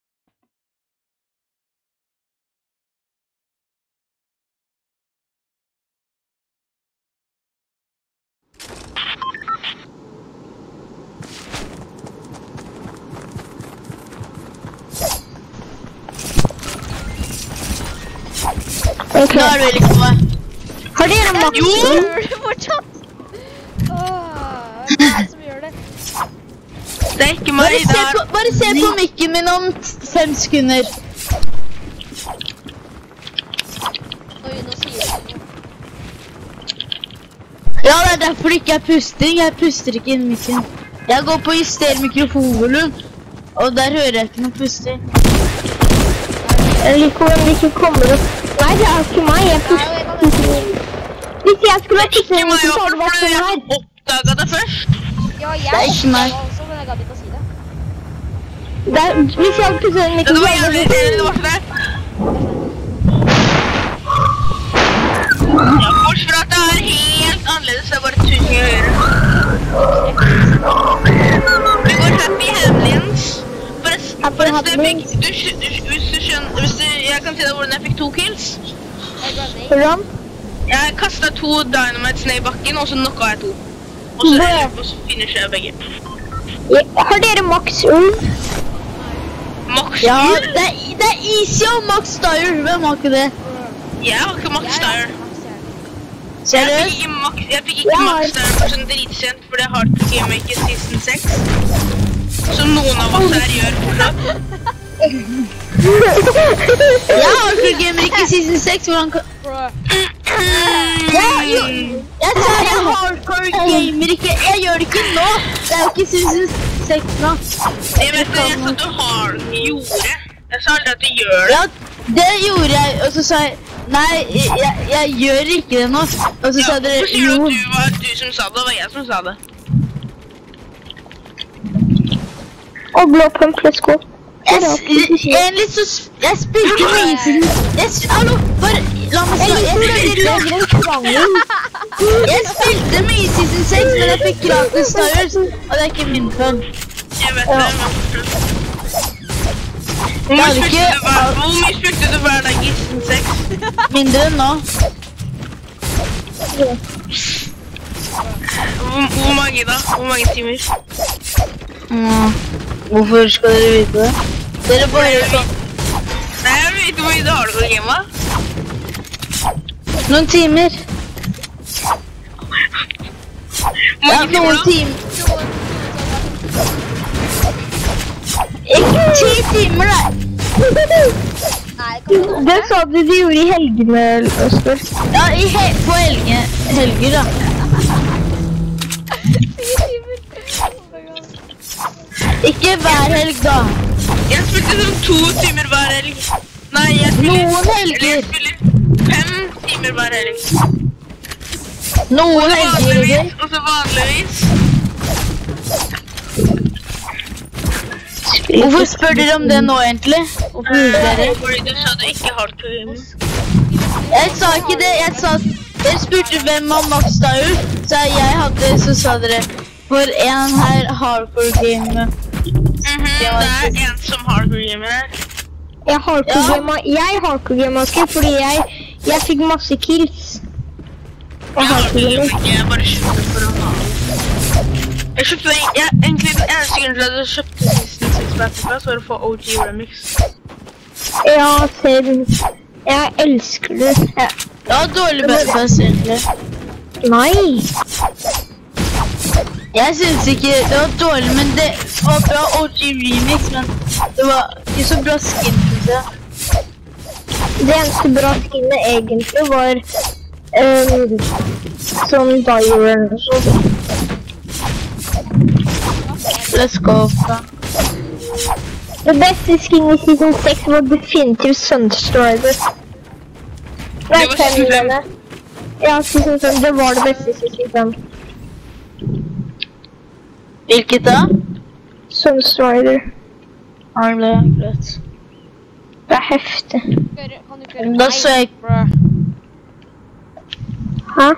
B: Ok.
D: Nå er det vel ikke meg.
B: Har dere maks?
C: Jo!
A: Gjør det fortsatt? Åh, hva er det som gjør det?
C: Det er ikke meg,
D: Bare
C: det
D: se
C: er...
D: på, bare se på mikken min om fem sekunder.
A: Oi, nå sier du noe.
D: Ja, det er derfor ikke jeg puster. Jeg puster ikke inn i mikken. Jeg går på juster mikrofonvolum, og der hører jeg ikke noe pusting.
B: Jeg liker hvordan det ikke kommer opp. Nei, det er ikke meg. Jeg
A: Det er jo en av dem.
B: puster. Hvis jeg skulle ha pustet
C: Ikke
B: med
C: meg,
B: mikken, så hadde
C: hvorfor?
B: det vært
C: Fordi
B: sånn
C: jeg
B: her.
C: oppdaget det først.
A: Ja, jeg
D: Det er ikke meg.
A: oppdaget også, men jeg gadd ikke å si det.
B: Det er, hvis jeg hadde pustet med
C: Det
B: mikken, så
C: var
B: hadde
C: jævlig
B: det...
C: irriterende, det var sånn der. Ja, bortsett fra at det er helt annerledes, det er bare tusen ganger høyere. Du går Happy Hamlins. Forresten,
B: Happy
C: forresten, jeg fikk,
B: Hamlins.
C: du, skj- du, skj- hvis du skjønner, hvis du, jeg kan si deg hvordan jeg fikk to kills.
A: Jeg grenade.
B: Hvordan?
C: Jeg kastet to dynamites ned i bakken, og så knocka jeg to. Og så,
B: Bra.
C: og så finisher jeg begge.
B: Jeg- Har dere maks ulv?
C: Max
D: Ja,
C: Styr?
D: det er, det er easy og Max Dyer. Hvem har ikke det?
C: Jeg har ikke Max
A: Jeg
C: Styr.
A: har Max Steyr.
C: Jeg fikk
D: Seriøst?
C: ikke Max, jeg fikk ikke
B: Jeg har-
C: Max Styr for sånn dritsent, for det har Gamemaker Season seks. Som noen av oss her gjør fortsatt.
D: Jeg har ikke gamer ikke season seks, hvordan kan...
A: Bro.
D: Jeg, jeg sa jeg er hardcore gamer ikke, jeg gjør det ikke nå. Det er jo ikke season seks nå.
C: Jeg vet det, jeg sa du har gjorde. Jeg sa aldri at du gjør det.
D: Ja, det gjorde jeg, og så sa jeg, nei, jeg, jeg gjør ikke det nå. Og så
C: Ja,
D: sa dere,
C: hvorfor sier du
D: jo.
C: at du var du som sa det, og var jeg som sa det?
B: Og blå pump, let's go.
D: Jeg, s- egentlig så, s- jeg spilte mye siden, jeg, s- hallo, bare, la meg
B: Jeg
D: snakke,
B: liker
D: jeg
B: hvordan dere
D: spilte,
B: lager en krangel.
D: jeg spilte mye season seks, men jeg fikk gratis stars, og det er ikke min feil.
C: Jeg vet det, men fortsatt. Hvor
D: Jeg
C: mye
D: hadde
C: spilte
D: ikke-
C: du hver, hvor mye spilte du hver dag i Season seks?
D: Mindre enn nå.
C: Hvor, hvor mange da? Hvor mange timer?
D: Mm. Hvorfor skal dere vite det? Dere bare hører på
C: Nei, jeg vil vite hvor mye du har det på gamet.
D: noen timer.
C: Hvor
D: Ja,
C: mange timer
D: noen
C: da?
D: timer. Ikke ti timer, da.
A: Nei, kan du
B: Det sa du du gjorde i helgene, Øsker.
D: Ja, i he på helge helger, da. Ikke hver helg, da.
C: Jeg spilte sånn to timer hver helg. Nei, jeg spiller...
D: Noen
C: Eller
D: helger.
C: jeg spiller fem timer hver helg.
D: Noen
C: Og så
D: helger.
C: vanligvis, og så vanligvis.
D: Hvorfor spør dere om det nå, egentlig? Hvorfor gjorde dere?
C: Fordi du sa du ikke har det på gamet.
D: Jeg sa ikke det. Jeg sa dere spurte hvem av Max Dyer, så jeg hadde, så sa dere for en her hardcore game.
C: Mhm, det er en som har det på gamet her.
B: Jeg hardcore-gamet jeg hardcore-gamet ikke, fordi jeg, jeg fikk masse kills. Jeg
C: Jeg har ikke,
B: hardcore-gamet.
C: jeg bare kjøpte for å ha. Jeg kjøpte en- jeg, egentlig den eneste grunnen til at jeg kjøpte Season seks Battle Pass var å få O G Remix.
B: Ja, selv. Jeg elsker det. Jeg,
D: Det var dårlig Battle Pass, egentlig.
B: nei.
D: Jeg synes ikke det var dårlig, men det var bra O G remix, men det var ikke så bra skin, synes jeg.
B: Det eneste bra skinnet egentlig var um, sånn Dire eller noe sånt.
D: Let's go. Da.
B: Det beste skinnet i season seks var definitivt Sunstrider. Nei,
C: Det var
B: fem
C: season fem.
B: mener jeg. Ja, season fem, det var det beste i season fem.
D: Hvilket da?
B: Sunstrider.
D: Har det greit.
B: Det er heftig.
A: Kjøre- Kan du kjøre
D: Da
A: meg,
D: så jeg-
A: bro?
B: Hæ?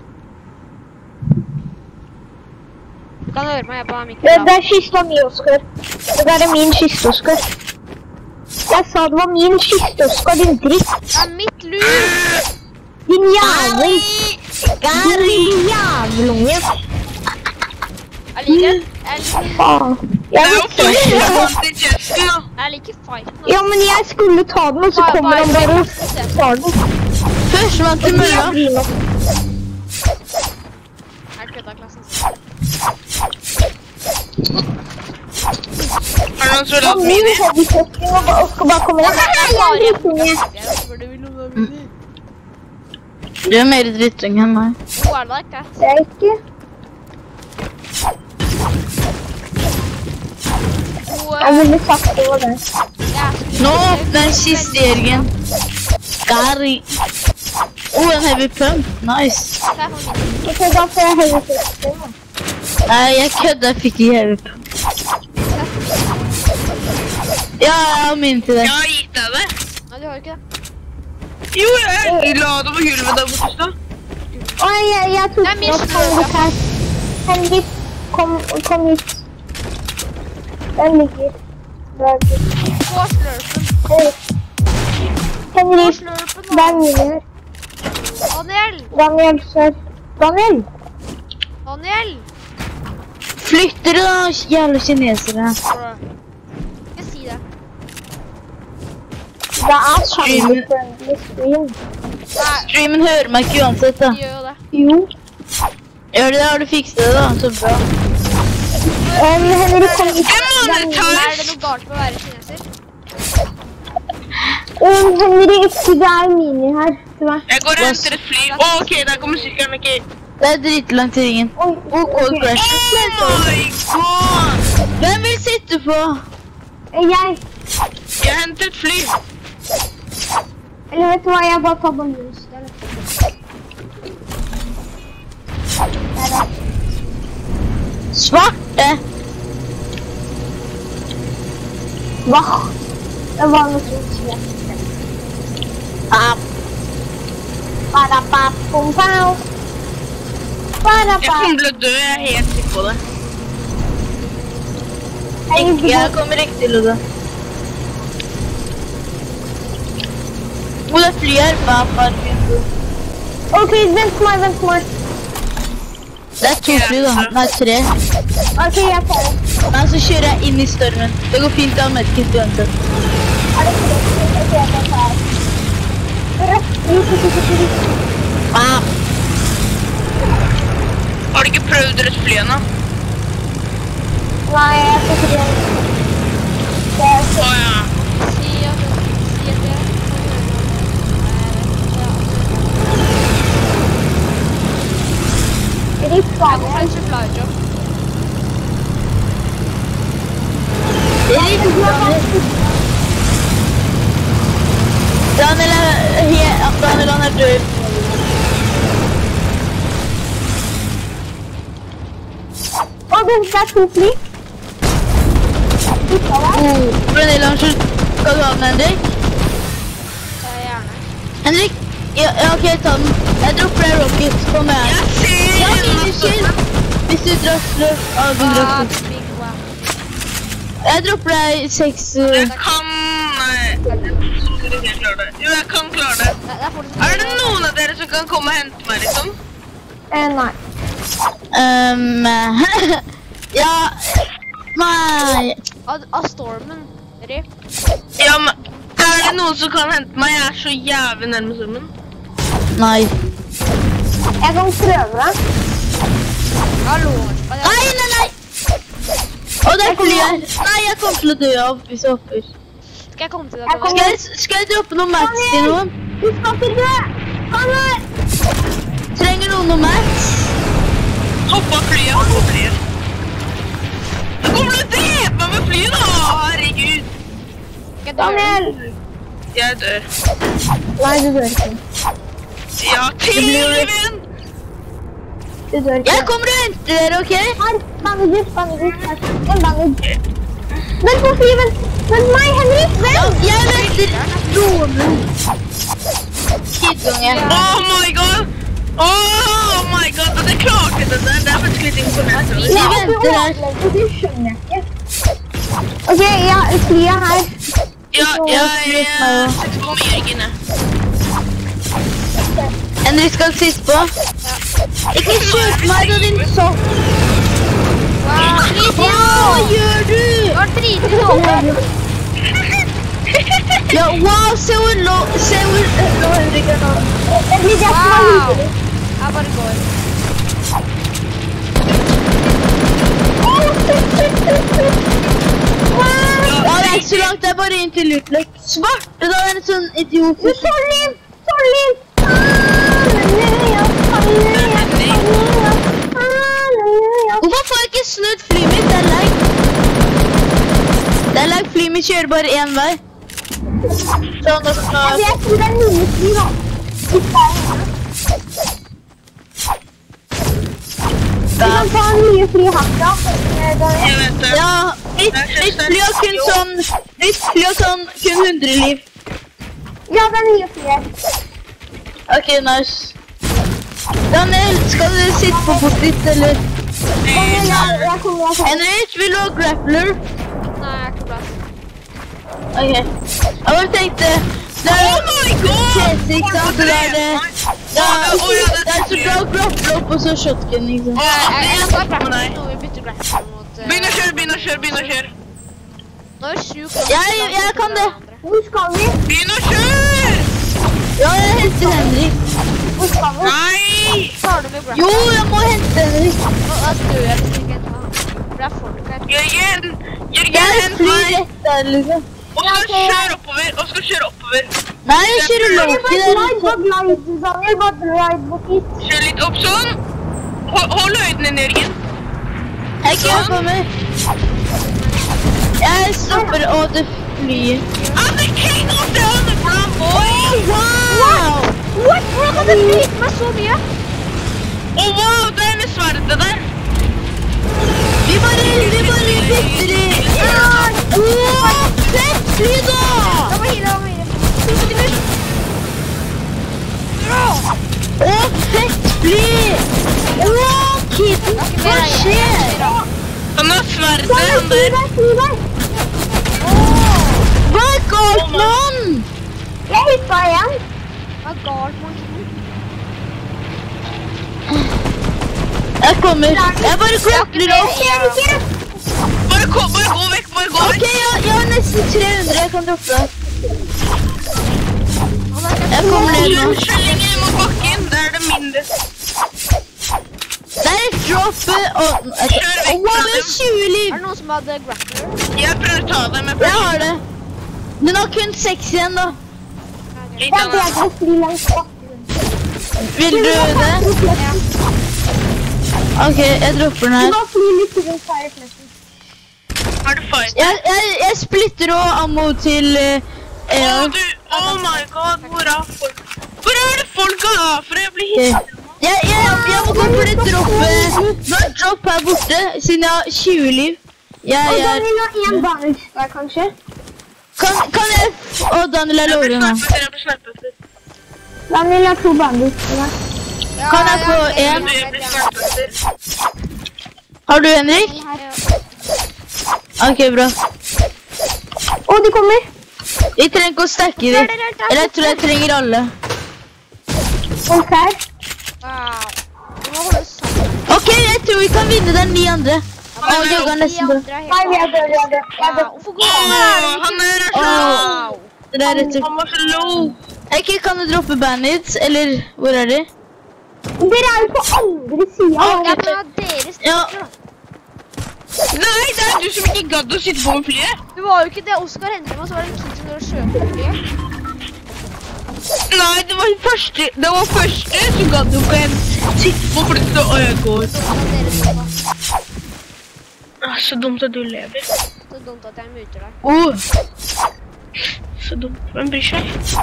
A: Du kan høre meg, jeg er på
B: Det,
A: mikrofonen.
B: det er kista mi, Oskar. Det der er min kiste, Oskar. Jeg sa det var min kiste, Oskar, din dritt.
A: Det er mitt lur!
B: Din jævel. Din jævelunge.
A: Jeg liker det. Jeg liker,
B: Faen.
C: Det
B: Jeg
C: er jo
B: visste
C: første
B: det.
C: gang til Jesse, da.
A: jeg liker fighten.
B: Ja, men jeg skulle ta den, og så
A: Bare-
B: kommer han
A: bare-
B: bare og tar den.
D: Førstemann til mølla.
B: Jeg blir med.
A: Jeg kødda klassen.
C: Har du noen som vil
B: Ja,
C: ha
B: min
C: mini?
B: heavy-testing, og bare- Oskar bare kommer inn. Hei, jeg er drittunge.
A: Jeg spør du vil ha mini.
D: Du er mer drittunge enn meg.
A: Who are like that?
B: Det er ikke.
A: Who,
B: Jeg
A: uh,
B: ville sagt det var det.
A: jeg er-
D: Nå åpner den siste, Jørgen. Gary. Oh, en heavy pump. Nice.
A: Se på mini.
B: Ok, da får jeg heavy-testing.
D: Nei, jeg kødder, jeg fikk ikke heavy pump. Ja, jeg har min til deg.
C: Jeg har gitt deg det.
A: Nei, du har jo ikke det.
C: Jo, jeg la det på gulvet der borte i stad.
B: Oi, jeg, jeg tok
A: Det er min
B: den opp.
A: sløv,
B: Henrik her. Henrik, kom, kom hit. Den ligger. Der.
A: Få slurpen.
B: Henrik.
A: Få
B: Henrik,
A: slurpen
B: det er
A: nå.
B: mine her.
A: Daniel!
B: Daniel, sør. Daniel!
A: Daniel!
D: Flytt dere da, jævla kinesere.
A: Bro. Ikke si det.
B: Det er family-friendly stream.
A: Nei,
D: Streamen hører meg ikke uansett, da.
A: de gjør jo det.
B: Jo.
D: Gjør det, har du fikset det da, så bra.
B: Um, Henrik, kom hit.
C: Jeg må
B: Den-
C: ta
A: Er det noe galt med å være kineser?
B: Um, Henrik, det er mini her. til meg.
C: Jeg går og henter et fly. Å, ok, der kommer sykkelen, ikke.
D: Det er dritlangt til ringen.
B: Oi,
D: God cold
B: ok.
D: crash.
C: Oh my god!
D: Hvem vil sitte på?
B: Jeg,
C: Jeg henter et fly.
B: eller vet du hva, jeg bare tar balloons.
D: Svarte.
B: Hva? Det var noe som skjer.
D: Ah,
B: Bara pap, pum, pau. Bara
C: Jeg
B: pap.
C: kommer til å dø, jeg er helt sikker på det.
B: Hei,
D: jeg kommer ikke til å dø. Hvor er flyet her? Hva er flyet?
B: Ok, vent meg, vent meg.
D: Det er to fly da. Nei, tre.
B: Ok, jeg tar det.
D: Nei, så kjører jeg inn i stormen. Det går fint, jeg har merket uansett.
B: Er det korrekt? Ok, jeg tar det. Rett, rett, rett, rett, rett.
D: Ah,
C: Har du ikke prøvd rødt fly ennå?
B: Nei, jeg tar ikke det. Det er
C: Å
B: så...
C: ja.
A: Si at si at det.
B: Rett,
A: Jeg går
B: Daniel.
A: fra en sjokoladejobb.
D: Erik, Daniel. Daniel er he- Daniel, han er død.
B: Å, det det er to fly. Ikke det?
D: Oh, Pernille, han skjøt. Skal du ha den, Henrik?
A: Det er gjerne.
D: Henrik? Ja, ja, ok, ta den. Jeg dropper deg rocket. Kom med her.
C: Jeg ser
D: Ja,
C: den,
D: minuskyld.
C: altså.
D: Hvis du drar sløv. Ah, du
A: Ah,
D: dropper.
A: big wow.
D: Jeg dropper deg seks... Uh...
C: Jeg kan... Nei, jeg tror ikke jeg klarer det. Jo, jeg kan klare det. Er det noen av dere som kan komme og hente meg, liksom?
B: Eh, nei.
D: Um, ja... Nei...
A: Av, av stormen, Eri.
C: Ja, men... Er det noen som kan hente meg? Jeg er så jævlig nærme stormen.
D: Nei.
B: Jeg kan prøve det.
A: Hallo.
D: Nei, nei, nei! Å, det er flyet. Nei, jeg kommer til å dø av hvis jeg hopper.
A: Skal jeg komme til
B: Jeg
A: deg?
B: kommer-
D: Skal jeg, skal jeg droppe noen mats til noen?
B: Du skal ikke dø! Kom her!
D: Trenger noen noen mats?
C: Hopp av flyet, hopp av flyet. Du kommer til å drepe meg med flyet da! Herregud.
A: Skal jeg dø?
B: Daniel!
C: Jeg dør.
B: Nei, du dør ikke.
C: Ja, til Liven!
B: Du dør ikke.
D: Jeg kommer og henter dere, ok?
B: Her, bandage, bandage, her. En bandage. Vent på fly, vent. Vent meg, Henrik,
D: Ja,
B: vent!
D: jeg venter dronen. Kidunge.
C: Oh my god! Oh my god! At jeg klarte det der, det er faktisk litt imponerende.
D: Vi
B: Ja, du
D: venter her.
B: overlevde, du skjønner ikke. Ok, ja, flyet her.
C: Ja, jeg eh, setter på meg Jørgen, jeg.
D: Henrik skal siste på. Ikke kjøp meg da, din sopp.
A: Wow,
D: Hva gjør du?
A: du har dritet i håpet.
D: Ja, wow, se hvor lå, se hvor lå Henrik er nå.
B: Det blir det som er
A: Wow.
B: huset.
A: Jeg bare går.
D: Ja, det er ikke så langt, det er bare inn til Lutlek. Svarte, da er det sånn idiot.
B: Du tar liv! Tar liv! Halleluja, halleluja, halleluja, halleluja.
D: Hvorfor får jeg ikke snudd flyet mitt? Det er lag. Det er lag, flyet mitt kjører bare én vei. Sånn, og så...
B: Jeg vet hvor det er mine fly, da. I Spania. Du kan ta nye fly herfra.
C: Jeg vet det.
D: Ja, mitt, mitt fly har kun sånn... Mitt fly har sånn kun hundre liv.
B: Ja, det er nye flyet.
D: Ok, nice. Daniel, skal du sitte på bordet ditt, eller?
B: Daniel, jeg, jeg kommer og tar.
D: Henrik, vil du ha grappler?
A: Nei, jeg er ikke bra.
D: Ok. Jeg bare tenkte... Det er jo kjese, ikke sant? Det er det... Det er, det er så bra å grapple opp og så shotgun, ikke sant?
C: Åh,
A: Jeg, jeg,
C: det
A: jeg
C: er
A: tar
C: godt med
A: grappler
C: deg.
A: når vi bytter grappler mot... eh,
C: Begynn å kjøre, begynn å kjøre, begynn å kjøre.
A: Nå er vi sjukt
D: Jeg, jeg kan det.
B: Hvor skal vi?
C: Begynn å kjøre!
D: Ja, jeg henter Henrik.
B: Hvor skal vi?
C: Nei!
A: Tar du med grappler?
D: Jo, jeg må hente Henrik.
A: Nå da dør jeg hvis ikke jeg tar den. For jeg får det ikke.
C: Jørgen!
D: Jeg
C: Jørgen, hent
D: flyr
C: meg!
D: rett der, liksom.
C: Og skal kjøre oppover, og skal kjøre oppover.
D: Nei, jeg kjører
B: Bare
D: langt i
B: glide,
D: den.
B: bare glide, Daniel, bare glide bort hit.
C: Kjør litt opp sånn. Hold, hold høyden din, Jørgen.
D: Jeg kan komme. Jeg stopper å det flyet.
C: I'm the king of the underground, boy!
D: Wow!
A: What? Hvordan kan det bryte meg så mye?
C: Og wow, det er med sverdet der.
D: Vi bare, vi bare bytter i. Wow, fett fly da!
A: La meg hile, la meg hile.
D: Å, fett fly! Wow, kidden, hva skjer?
C: Han har sverdet, han
B: Fly
C: der.
B: der, fly der.
D: Hva er galt med han?
B: Jeg hippa igjen.
A: Hva er galt med han?
D: Jeg kommer. Jeg bare grappler opp.
C: Bare, gå, bare gå vekk, bare gå
D: Ok,
C: vekk.
D: jeg, jeg har nesten tre hundre. Jeg kan droppe det. Jeg kommer ned nå.
C: Kjør, kjør lenger mot bakken, der er det mindre.
D: Det er et drop og...
C: Kjør vekk
D: Wow,
C: fra
D: det er
C: dem.
D: tjue liv.
A: Er det noen som hadde grappler?
C: Jeg prøver å ta dem, jeg
D: Jeg
C: prøver.
D: har det. Den har kun seks igjen da.
C: Ikke
B: Jeg
C: ta dem.
B: prøver å fly langs bakken.
D: Vil du det? Ok, jeg dropper den
B: Du
D: her.
B: må fly litt rundt fireflessen.
C: Har du fight?
D: Jeg, jeg, jeg splitter også ammo til... Uh,
C: Åh,
D: Ea.
C: du, oh my god, hvor er folk? Hvor er det folk da? For jeg blir
D: Ok.
C: hit.
D: Jeg, jeg, jeg må gå for det droppet. Nå er dropp her borte, siden jeg har tjue liv. Jeg,
B: Og
D: jeg,
B: Daniel har en bandage der, kanskje?
D: kan, kan jeg... Å, Daniel, jeg
C: Jeg
D: lover
C: blir
D: nå.
C: snappet, jeg blir snappet.
B: Daniel har to bandage til deg.
D: Kan jeg få en?
C: Du, jeg blir snappet.
D: Har du, Henrik? Ok, bra.
B: Å, de kommer.
D: Jeg trenger ikke å stekke dem. Eller jeg tror jeg trenger alle.
B: Ok.
A: Wow. Du må holde sammen.
D: Ok, jeg tror vi kan vinne den ni andre. Å, jeg går nesten bra.
B: Nei, vi er døde, vi er døde. Vi er døde.
A: Hvorfor går han her?
C: Han er så
A: Wow.
D: Det er rett og
C: Han var så low.
D: Ok, kan du droppe bandits, eller hvor er de?
B: Dere er jo på andre siden.
A: Ja, men det er deres
D: Ja.
A: stykker, da.
C: Nei, det er du som ikke gadd å sitte på med flyet.
A: Det var jo ikke det Oskar hentet meg, så var det en kid som går og kjøper flyet.
C: Nei, det var første, det var første som gadd å ikke sitte på flyet, og jeg går.
A: Det var deres stykker.
C: Ah, så dumt at du lever.
A: Så dumt at jeg muter deg.
C: Oh. Så dumt. Hvem bryr seg? Så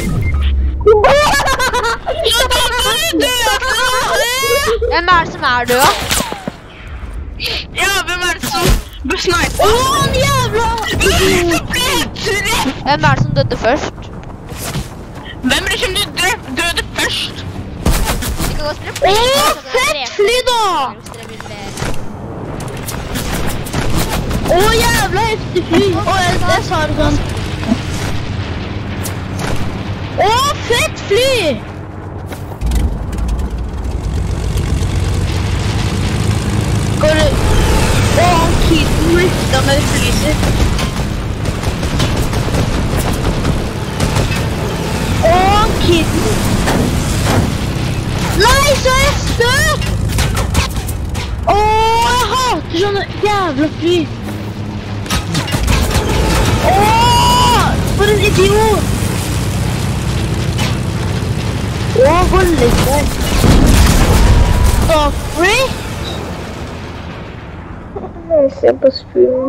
C: dumt at du døde!
A: Hvem er det som er død, da?
C: Ja, hvem er det som bør snipe?
D: Å, han jævla!
C: Hvem er det som ble drept?
A: Hvem er det som døde først?
C: Hvem er det som døde, døde først?
A: Vi kan gå og spille fly.
D: Å, fett fly da! Å, jævla heftig fly. Å, jeg, jeg sa det sånn. Å, fett fly! Går det... Å, han kiden rifta med flyset. Å, han kiden. Nei, så er jeg støt! Å, jeg hater sånne jævla fly. Å, for en idiot. Å, hold litt der. Stop, Rick.
B: Jeg ser på streamen.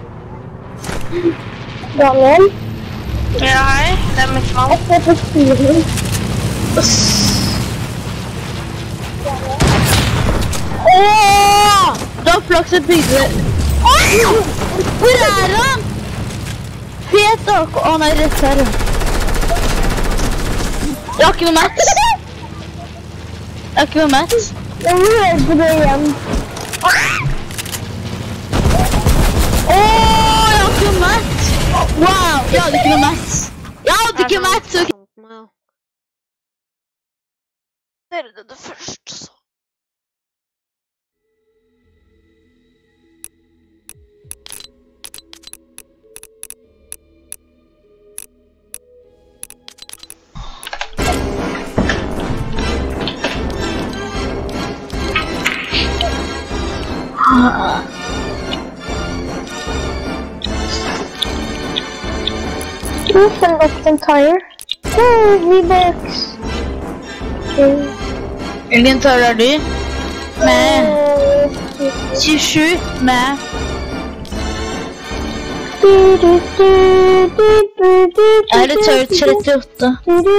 B: Daniel,
C: Ja, hei. Det er mitt mann.
B: jeg ser på streamen.
D: Åh! Du har flaks et bygde. Hvor er han? Fet da. Å nei, rett her. Jeg har ikke noe mats. Jeg har ikke noe mats.
B: Jeg må høre på det igjen.
D: Åh, jeg har ikke noe mats. Wow, jeg hadde ikke noe mats. Jeg hadde ikke mats. ok.
A: Dere døde først, så.
B: Oof, an open tire. Oh, V-Bucks. Okay.
D: Hvilken tar er du? Med tjuesju med Er det tør trettiåtte?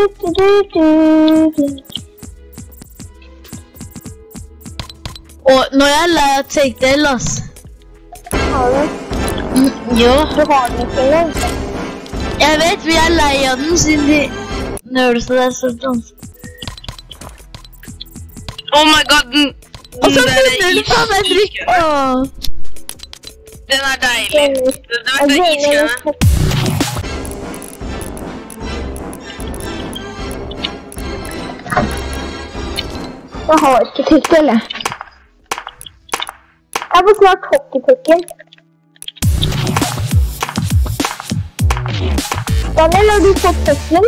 D: Og når jeg er lei av take del, ass.
B: Har du?
D: Mm, jo,
B: Du har den ikke engang.
D: jeg vet vi er lei av den siden de nøler så det er så dumt.
C: Oh my god, den,
D: Og så
C: den der
D: finner du på meg drikk.
C: iskrem.
D: Åh.
C: Den er deilig. Du
B: Jeg
C: vet det
B: begynner
C: iskremet?
B: å- Jeg har ikke tykkel, jeg. Jeg får snart hockeypucken. Daniel, har du fått pucken?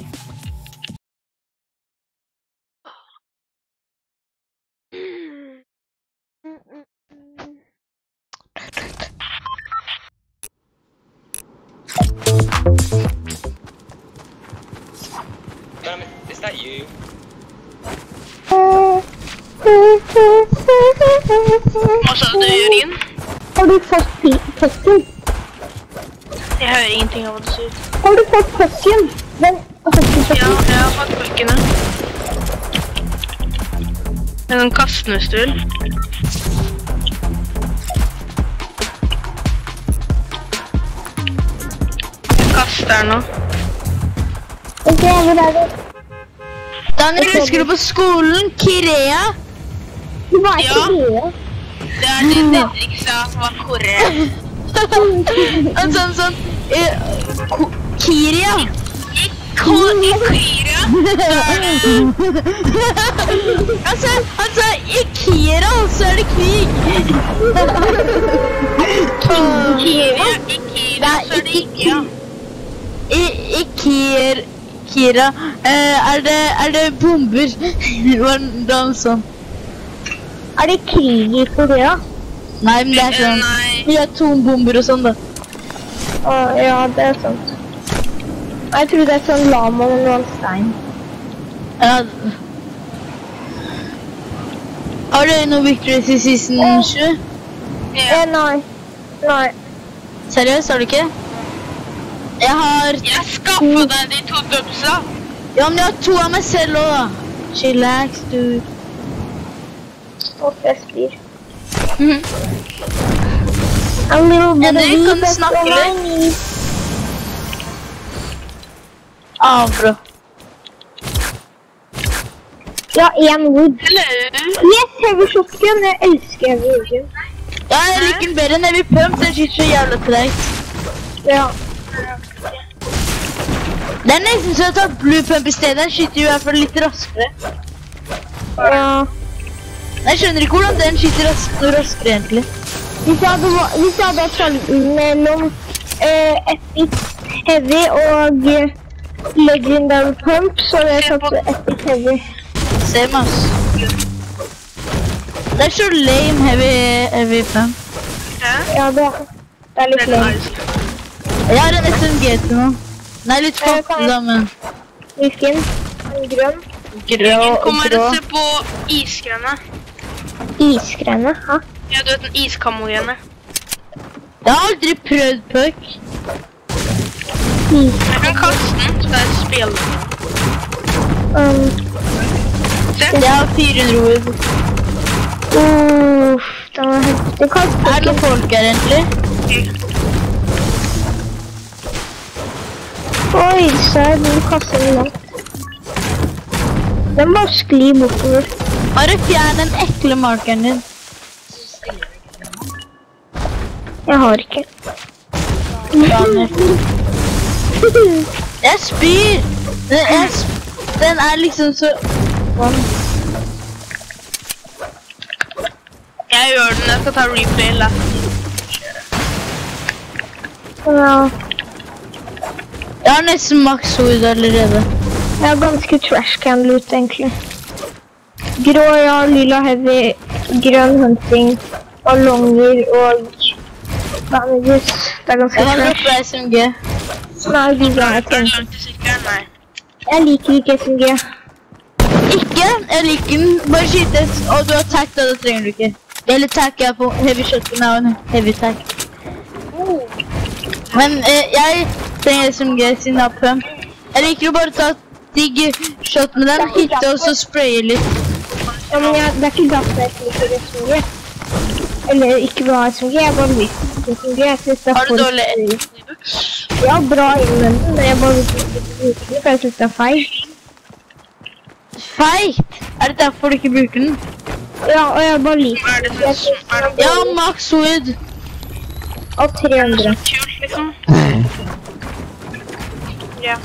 E: Um, is that you?
C: Hva sa du, Jørgen?
B: Har du fått pucken?
C: Jeg hører ingenting av hva du sier.
B: Har du fått pucken? Den hockeypucken?
C: Ja, jeg har fått pukkene. En sånn kastestol. Jeg kaster den nå.
B: Ok, hvor er det?
D: Daniel, husker du på skolen? Kirea?
B: Du var ikke
C: Ja.
B: det.
C: Det er det Nedrik sa som var Korea.
D: En sånn sånn eh, ko- Kiria.
C: Ikira.
D: Altså, altså, i Kira så er det krig.
C: Ikira, Ikira, så er det Ikea.
D: I, i Kir, Kira eh, er, det, er det bomber? Var det sånn?
B: Er det krig i Korea?
D: Nei, men det er sånn.
C: Nei.
D: De atombomber og sånn da.
B: Å, ja, det er sant. Jeg tror det er sånn lama med noen stein.
D: Ja. Har du noe Victories i season sju?
C: Ja.
B: Eh, nei. Nei.
D: Seriøst, har du ikke? Jeg har...
C: Jeg skaffet deg de to dubsa.
D: Ja, men jeg har to av meg selv også da. Chillax, du.
B: Og jeg spyr.
D: Mhm.
B: A little bit of
D: Henrik, kan
B: weed,
D: du
B: that's
D: snakke
B: all I
D: litt?
B: need.
D: Ah, bro.
B: Ja, en wood.
C: Hello.
B: Yes, heavy shotgun. Jeg elsker heavy shotgun.
D: Ja, jeg liker den bedre enn heavy pump. Den skyter så jævla tregt.
B: Ja.
D: Det er nesten så jeg tar blue pump i stedet. Den skyter jo i hvert fall litt raskere.
B: Ja.
D: Jeg skjønner ikke hvordan den skyter rask noe raskere egentlig.
B: Hvis jeg hadde, va- hvis jeg hadde hatt sånn mellom eh, epic heavy og eh, legendary pump, så hadde jeg tatt epic heavy.
D: Same ass. Det er så lame heavy, heavy pump.
C: Hæ?
B: Ja, det er, det er litt
C: Det er
B: lame.
C: nice.
D: Jeg har en S M G til nå. Den er litt fattig da, men
B: Hvilken? En grønn?
D: grå og
C: Kommer
D: grå.
C: og se på isgrønne.
B: Isgrønne, hæ?
C: Ja, du vet den iskamogrønne.
D: Jeg har aldri prøvd puck.
B: Is.
C: Jeg kan kaste den, så det er et spill.
B: Um,
C: Se.
D: Jeg har fire hundre wood.
B: uff, den var heftig. Kast
D: Er det noen folk her egentlig?
B: Oi, så er den kassen langt. Den bare sklir bortover.
D: Bare fjern den ekle markeren din.
B: Jeg har ikke.
D: Daniel. Jeg spyr! Den, jeg sp den er liksom så...
C: Jeg gjør den, jeg skal ta replay last.
B: Ja,
D: Jeg har nesten max wood allerede.
B: jeg har ganske trash can loot egentlig. Grå, ja, lilla heavy, grønn hunting, ballonger og damages. Det er ganske
D: Jeg har
B: trash.
D: droppet S M G.
B: Nei, de
C: Det
B: er
C: er
B: ikke.
C: langt til sykkelen, nei.
B: Jeg liker ikke S M G.
D: Ikke, jeg liker den. Bare skytes, og du har tack da, det trenger du ikke. Eller tack er på heavy shotgun av en heavy tack. Men eh, jeg trenger S M G siden jeg har pump. Jeg liker å bare ta digg shot med den, hitte og så spraye litt.
B: Ja, men jeg, det er ikke gass jeg liker S M G. Eller ikke bra S M G, jeg bare liker S M G. Jeg synes det er
D: Har du
B: for-
D: dårlig?
B: Jeg har bra innvendig, men jeg bare liker ikke bruke den, for jeg synes det er feil.
D: Feit! Er det derfor du ikke bruker den?
B: Ja, og jeg bare liker
C: Hva er det
B: den.
C: som
B: Jeg synes
C: er
B: den
C: det
D: Ja,
B: er
D: max wood.
B: av tre hundre.
C: kult, liksom? Ja.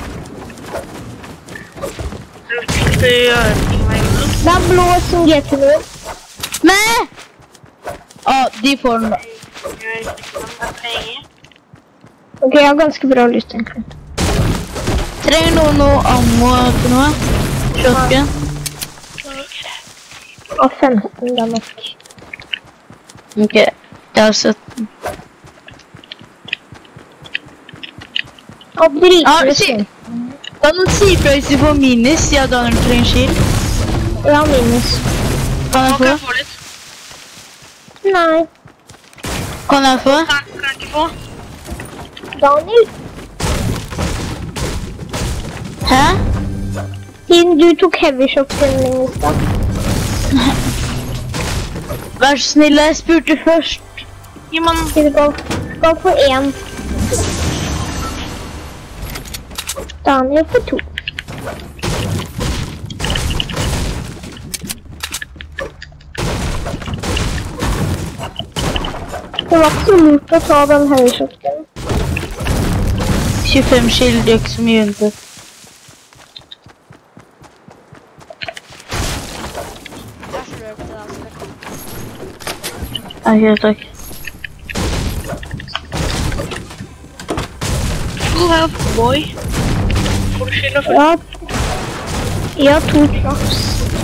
C: Lukter gjør ting meg imot.
B: Det er blå S M G til noen.
D: Men! Å, de får den da.
C: Jeg gjør ikke noe med penger.
B: Ok, jeg har ganske bra lyst egentlig.
D: Trenger noen noe ammo til noe? Shotgun?
B: Og femten, det er nok.
D: Ok, jeg har sytten.
B: Og
D: Ja,
B: dritlig
D: si-
B: synd.
D: Kan noen si fra hvis de får minus? Ja, Daniel trenger skill.
B: Ja, minus.
D: Kan jeg
C: Nå kan jeg
D: få?
C: få litt.
B: Nei,
D: Kan jeg få?
C: Kan, kan jeg ikke få?
B: Daniel.
D: Hæ?
B: Siden du tok heavy shotgun min i stad.
D: Vær så snill, jeg spurte først.
C: Gi meg den.
B: Skal du gå, gå for én. Daniel for to. Det var ikke så lurt å ta den heavy-shotten.
D: tjuefem skill, det er ikke så mye unntatt.
A: Jeg slår på det altså.
D: Ok, takk.
C: Full health, boy. Får du skylda for?
B: Ja, jeg har to traps.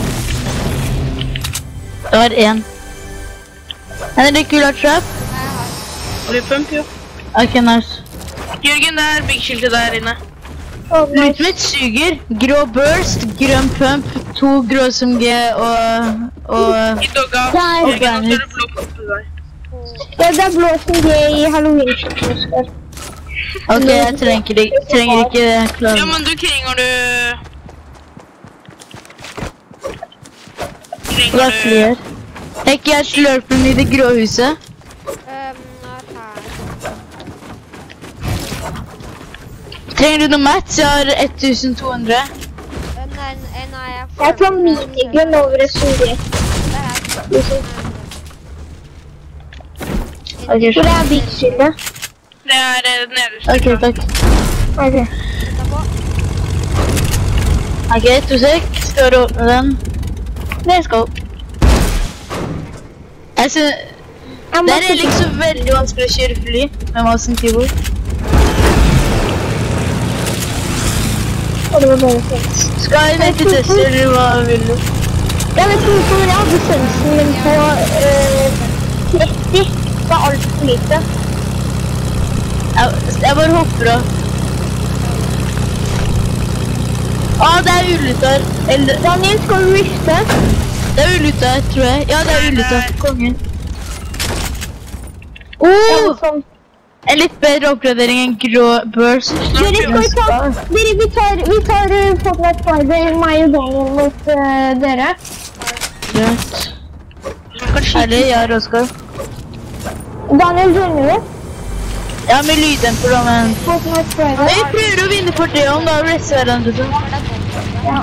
D: Det var en. En regular trap.
C: Har du pump, jo?
D: Ok, nice.
C: Jørgen, det er big shield der inne.
B: Oh, nice.
D: Ultimate suger, grå burst, grønn pump, to grå S M G og... og...
C: I dogga.
B: Der.
C: Jørgen, nå står det blå pump til deg.
B: Ja, det er blå som det i Halloween-shotten, Oskar.
D: Ok, jeg trenger ikke, trenger ikke
C: Ja,
D: klare.
C: men du trenger du...
D: Hva
C: Trenger
D: flere? Ikke jeg slurpen i det grå huset.
A: Um, her.
D: Trenger du noe mats? Jeg har tolv hundre.
A: Um, nei, nei, nei, jeg får...
B: Jeg tar minigun over S M G.
A: Det er her.
B: Liksom.
D: Ok,
B: Hvor er bilskillet?
C: Det er eh, nederst.
D: ok, takk.
B: Ok.
A: Ta på.
D: Ok, to sek. Skal du åpne den? Let's go. Jeg synes...
B: Jeg må
D: Det er liksom veldig vanskelig å kjøre fly med massen keyboard.
B: Og det var bare sens.
D: Skal jeg vente tester, eller hva vil du?
B: Jeg vet ikke hvorfor jeg hadde sensen min på øh, tretti. Det var alt for lite.
D: Jeg, jeg bare hopper av. Åh, det er ulytter. Eller,
B: Daniel, skal du rifte?
D: det er ulytter, tror jeg. Ja, det er ulytter. Konge.
B: Ja,
D: Oh,
B: sånn.
D: en litt bedre oppgradering enn grå burst.
B: Dere skal vi ta, dere, vi tar, vi tar uh, Fortnite Friday, meg og Daniel mot uh, dere.
D: Greit.
C: Man kan skyte.
D: Herlig, jeg er Oskar.
B: Daniel, joiner du?
D: Ja, med lyddemper da, men...
B: Fortnite Friday.
D: Vi prøver å vinne for det om da, rester hverandre sånn.
B: Ja.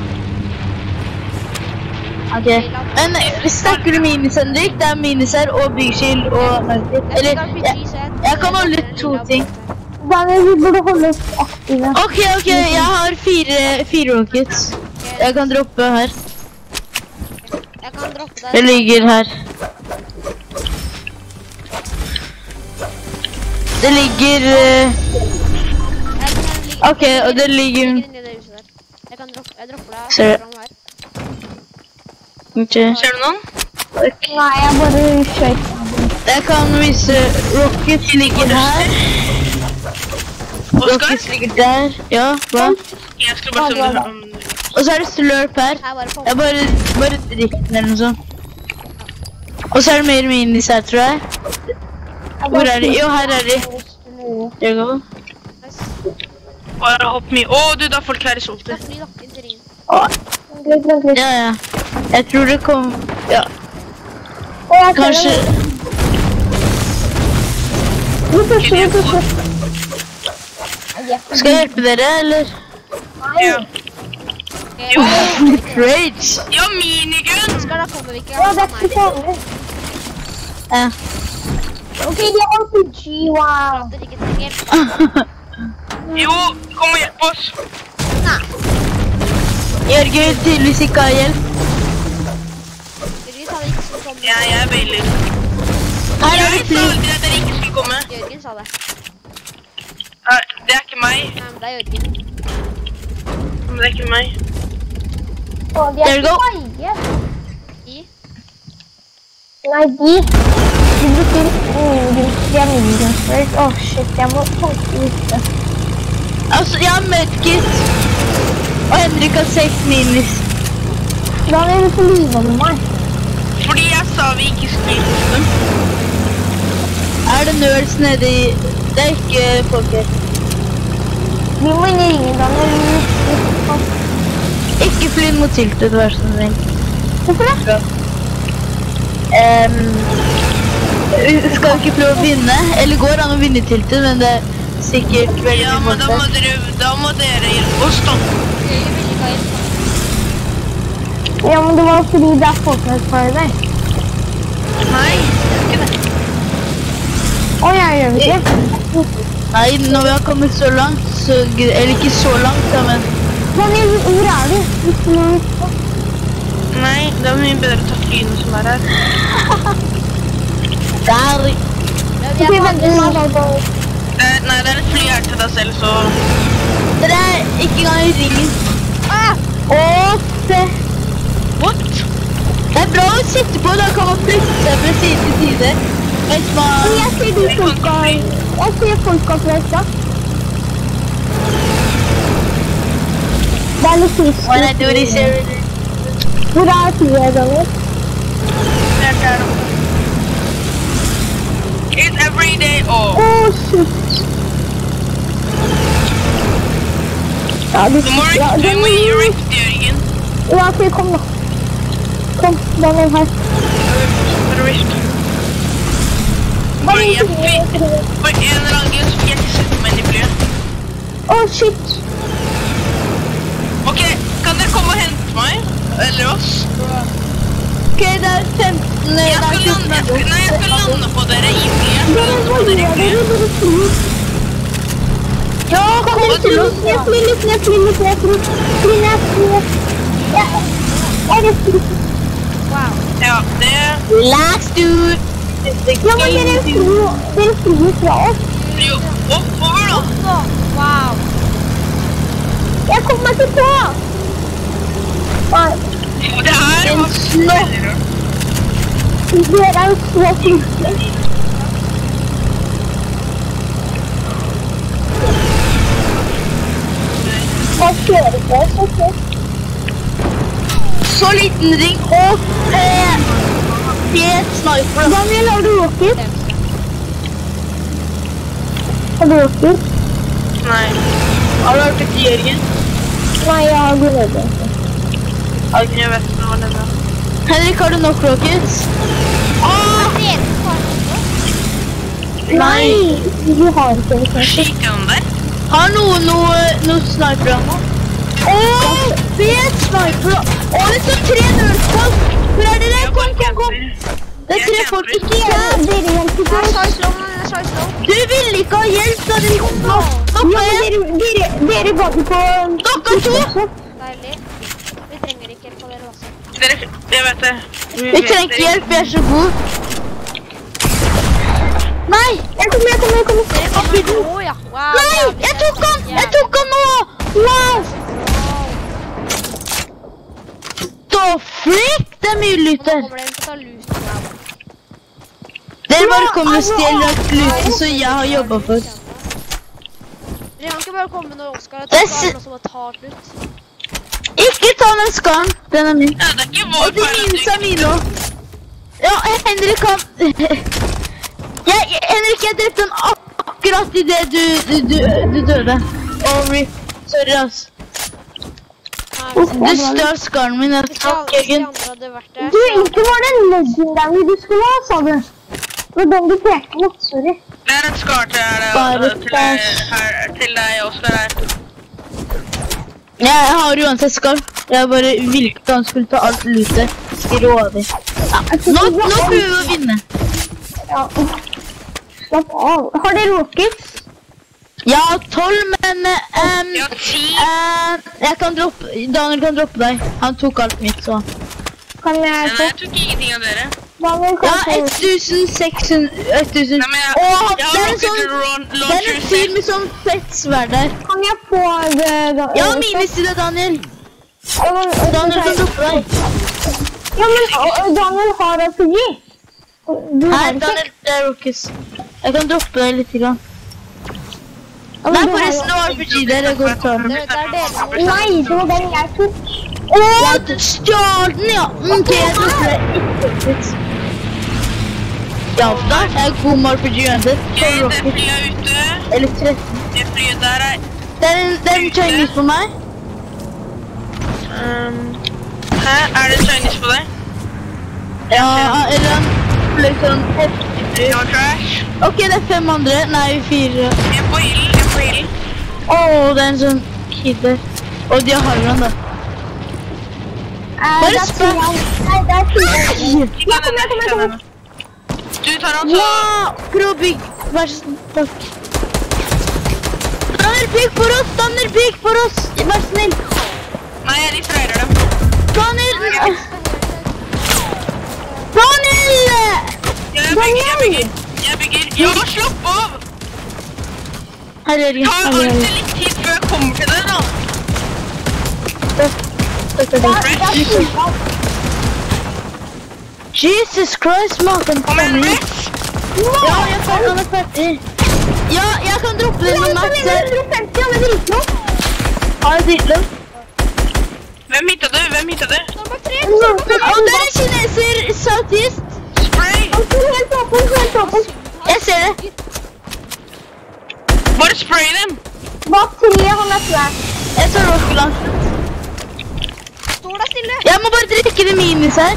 D: Ok, men snakker du minis, Henrik? Det er minis her og byskild og... Eller, jeg, jeg kan holde to ting.
B: Daniel, vi burde holde oss aktive.
D: Ok, ok, jeg har fire, fire rockets. Jeg kan droppe her.
A: Jeg kan droppe deg.
D: Det ligger her. Det ligger... eh, ok, og det ligger...
A: inni det huset der. Jeg kan droppe, jeg dropper deg.
D: Ser du?
A: fram her.
D: Ok.
C: Ser du noen?
B: Nei, jeg bare skjøt.
D: Jeg kan vise rockets ligger her.
C: Oskar?
D: Rockets ligger der. Ja, hva?
C: Jeg skulle bare se om du... om-
D: Og så er det slurp her.
A: Jeg bare på.
D: Jeg bare, bare drikk den eller noe sånt. Og så er det mer minis her, tror jeg. Hvor er de? Jo, her er de. Der går vi.
C: Bare hopp mye. Åh, du, da er folk her i solter.
A: Fly da, inn til ringen.
B: Vent, vent litt.
D: Ja, ja. Jeg tror det kom... Ja,
B: Å, jeg ser
D: kanskje...
B: det. Vi pusher, vi pusher.
D: Skal jeg hjelpe dere, eller?
C: Ja.
A: Okay,
C: Jo.
D: Rage!
C: Ja, minigun!
A: Skal da kommer vi ikke.
B: Ja, det er ikke farlig.
D: Ja.
B: Ok, det er R P G, wow.
A: Dere ikke trenger.
C: Jo, kom og hjelp oss.
D: Jørgen vil tydeligvis ikke ha hjelp.
A: Jørgen sa det ikke skulle komme.
C: Ja, jeg er bailer.
D: Her er
C: Jeg
D: det
C: sa
D: fly.
C: aldri at dere ikke skulle komme.
A: Jørgen sa det.
C: Nei, det er ikke meg.
A: Nei, men det er Jørgen.
C: Men det er ikke meg.
B: Å, de
D: There
B: er
D: you go.
B: feie.
A: I.
B: Nei, de. De bruker minigun. De er minigun først. Åh, shit, jeg må tenke litt.
D: Altså, jeg har medkit. Og Henrik har seks minis.
B: Daniel, du får lyve med meg.
C: Fordi jeg sa vi ikke skulle hjelpe dem.
D: Er det nerds nede i... Det er ikke folk her.
B: Vi må inn i ringen, Daniel.
D: Ikke fly mot tiltet, vær så snill.
B: Hvorfor det?
D: Um, skal vi ikke prøve å vinne? Eller går det an å vinne tiltet, men det er sikkert veldig
C: Ja, men da
D: mye
C: må dere, da må dere hjelpe oss da.
A: Jørgen vil ikke ha hjelp.
B: Ja, men det var fordi det er Fortnite Friday.
C: Nei, det er ikke det.
B: Å, jeg gjør det ikke.
D: Nei, når vi har kommet så langt, så, eller ikke så langt, da, men...
B: Daniel, hvor er du?
C: Nei, det er mye bedre å ta flyene som er her.
D: Der...
B: Ok, vent, du må ta på.
C: Eh, nei, det er et fly her til deg selv, så...
D: Dere er ikke engang i ringen.
B: Ah!
D: Åh, se.
C: What?
D: Det er bra å sitte på, da kan man flytte seg fra side til side. Mens man...
B: Jeg ser de folka... Jeg ser folka flesta. Det er litt fisk.
D: Å nei, det var de ser...
B: Hvor er flyet, Daniel?
C: Det er der oppe. It's every day, oh.
B: Å, shit. Ja, du...
C: Du må,
B: Ja,
C: du må
B: Daniel.
C: gi rift, Jørgen.
B: Ja, ok, kom da. Kom, Daniel her.
C: For rift. For jeg fly... For en eller annen grunn så fikk jeg ikke sette meg inn i flyet.
B: Å, shit.
C: Ok, kan dere komme og hente meg? Eller oss?
D: Ok, det er femten...
C: Jeg skal lande, jeg skal, nei, jeg skal lande på dere i flyet. Jeg skal
B: Dere,
C: lande
B: hva
C: på dere i
B: gjør dere?
C: flyet.
B: Dere flyr. Ja, kan dere fly litt ned, fly litt ned, fly litt ned, fly. Fly ned, fly ned. Ja, jeg er fly.
A: Wow.
C: Ja, det...
D: Relax, dude.
B: Ja, men dere flyr, dere flyr fra oss.
C: Jo, oppover da.
A: Så, wow.
B: Jeg kommer meg ikke på. Nei,
C: Det her var veldig rart.
B: dere er jo så flinke. Hva kjører på oss, ok?
D: Så liten ring og eh, fet sniper.
B: Daniel, har du rocket? Har du rocket?
C: Nei.
D: Har du hørt til Jørgen?
B: Nei, jeg har grenade.
C: Jeg vet ikke hva det er.
D: Henrik, har du nok rockets?
B: Nei, vi har ikke det.
C: Skikker han der?
D: Har noen noe, noe sniper her nå? Åh, fet sniper! Åh, det står tre nølskap! Hvor er dere? Kom, kom, kom! Det er tre folk, ikke hjelp!
B: Dere hjelper
A: Jeg
B: oss.
A: sa i slow, men jeg sa i slow.
D: Du ville ikke ha hjelp da dere kom nå!
B: Ja, men dere, dere, dere ga det på...
D: Dere to!
A: Deilig. Vi trenger ikke hjelp av dere også.
C: Dere, jeg vet det.
D: Vi trenger ikke hjelp, vi er så gode. Nei!
B: Jeg kommer, jeg kommer, jeg kommer.
A: Dere kommer nå, ja. Wow.
D: Nei!
A: jævlig
D: Jeg tok han!
A: jævlig.
D: Jeg tok han nå! Wow! Da freak! Det er mye
A: Og
D: lyt
A: nå
D: der.
A: kommer dere til å ta lut. Wow.
D: Dere bare kommer og stjeler alt luten som jeg har jobbet for.
A: Dere kan ikke bare komme når Oskar har
D: Det er
A: tatt
D: s-
A: skaren og så bare ta lut.
D: Ikke ta den skaren. Den er min.
C: Ja, det er ikke vår
D: Og de
C: feil at
D: minnes
C: du
D: er mine også. Ja, Henrik kan... Jeg, Henrik, jeg drepte han akkurat i det du, du, du, du døde. Og rip. Sorry, ass.
A: Nei,
D: Du stjal skaren min. Jeg
A: Hvis de
D: takk,
A: andre- hvis de
D: Jørgen.
A: andre hadde vært der,
B: Du,
A: så...
B: ikke var det legendary du skulle ha, sa du. Det var den du pekte mot, sorry.
C: Det er et skar til, deg,
D: Bare
C: til, deg,
D: stæsj.
C: her, til deg, Oskar her.
D: Ja, jeg har uansett skar. Jeg bare ville ikke at han skulle ta alt lutet. Grådig. Ja, nå, nå prøver vi å vinne.
B: Ja. Slapp av. Har dere rockets?
D: Jeg har tolv, men um,
C: Ja, ti.
D: uh, jeg kan droppe, Daniel kan droppe deg. Han tok alt mitt, så.
B: Kan jeg
C: Nei,
B: få?
C: jeg tok ingenting av dere.
B: Daniel, kan
D: Ja,
B: jeg få?
D: tusen seks hundre, tusen.
C: Nei, men jeg,
D: Åh,
C: jeg
D: det
C: har
D: er en
C: rocket
D: sånn,
C: laun-
D: det er
C: launcher
D: en fyr
C: selv.
D: med sånn fett sverd der.
B: Kan jeg få det? da-
D: Jeg har minus til det, Daniel.
B: Ja, men,
D: Daniel kan droppe deg.
B: Ja, men uh, Daniel har R P G. Du har
D: Her,
B: ikke?
D: Daniel, det er Rokis. Jeg kan droppe deg litt grann.
B: Ja, men
D: Nei,
B: du har-
D: forresten, det var R P G der, jeg går og tar den.
A: Det, det er dere som
B: Nei, det var den jeg tok.
D: Åh, du stjal den, ja. Mm, Ok, jeg dropper deg. Ja, da er jeg god med R P G uansett.
C: Ok,
D: Så
C: det
D: Rocket.
C: flyet er ute.
D: Eller tretten.
C: Det flyet der er...
D: Det er en, det er en Chinese på meg.
C: Um, hæ? Er det Chinese på deg?
D: Ja, eller han fløy sånn heftig fly.
C: No trash.
D: Ok, det er fem andre. Nei, fire.
C: En på ilden, en på ilden.
D: Åh, det er en sånn kid der. Og de har Harran da.
B: Eh,
D: Bare
B: det er
D: spør.
B: fire. Nei, det er fire.
C: Ikke
B: Ja,
C: denne,
B: kom igjen, kom
C: ikke
B: igjen, kom
C: denne. Du tar han, så...
D: Ja! Prøv å bygge. vær så snill. Daniel, pik for oss! Daniel, pik for oss! Vær snill.
C: Nei, jeg distraherer dem.
D: Daniel! Daniel!
C: Jeg bygger, jeg bygger. Jeg bygger. Ja, slapp av!
D: Her er det.
C: Ta alltid litt tid før jeg kommer til det, da.
D: Jesus Christ, maten.
C: Kom igjen, Rex.
D: Ja, jeg kan, han er ferdig. Ja, jeg kan droppe den med Max.
B: hundre femti, han er dritløs.
D: Han er dritløs.
C: Hvem hittet du? Hvem hittet du?
A: Nummer tre.
D: Og der er kineser southeast.
C: Spray!
B: Han står helt åpen, helt åpen.
D: Jeg ser det.
C: Bare spray dem.
B: Bak tre, han er svær.
D: Jeg tar rockland.
A: Står der stille.
D: Jeg må bare drikke det minis her.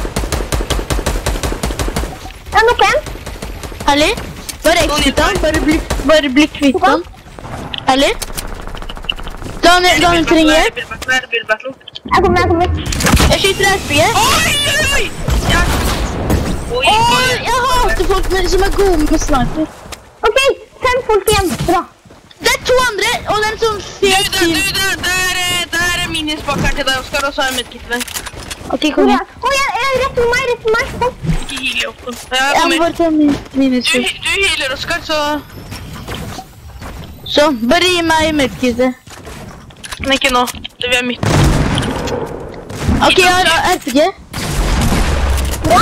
B: Er nok en?
D: Herlig. Bare exit han. Bare bli, bare bli kvitt han. Herlig. Daniel, Daniel trenger hjelp.
C: Bilbattle, bilbattle.
B: Jeg kommer, jeg kommer.
D: Jeg skyter R P G.
C: Oi, oi, oi! Ja. Oi,
D: Åh,
C: oi.
D: jeg hater folk med, som er gode med sniper.
B: Ok, fem folk igjen. Bra.
D: Det er to andre, og den som
C: Du,
D: fet
C: du,
D: team.
C: du, der, der, der er minispakkeren til deg, Oskar, og så er medkitten.
D: Ok, kom
B: Hvor er
D: igjen.
B: jeg? Å, jeg, jeg, rett for meg, rett for meg. Kom.
C: Ikke heal opp. Ja,
D: Jeg
C: kom
D: må
C: igjen.
D: bare ta min, minis
C: Du,
D: først.
C: du healer, Oskar, så...
D: Sånn, bare gi meg medkittet.
C: Men ikke nå. Det vi er midt.
D: Ok, jeg har R P G.
B: Bra.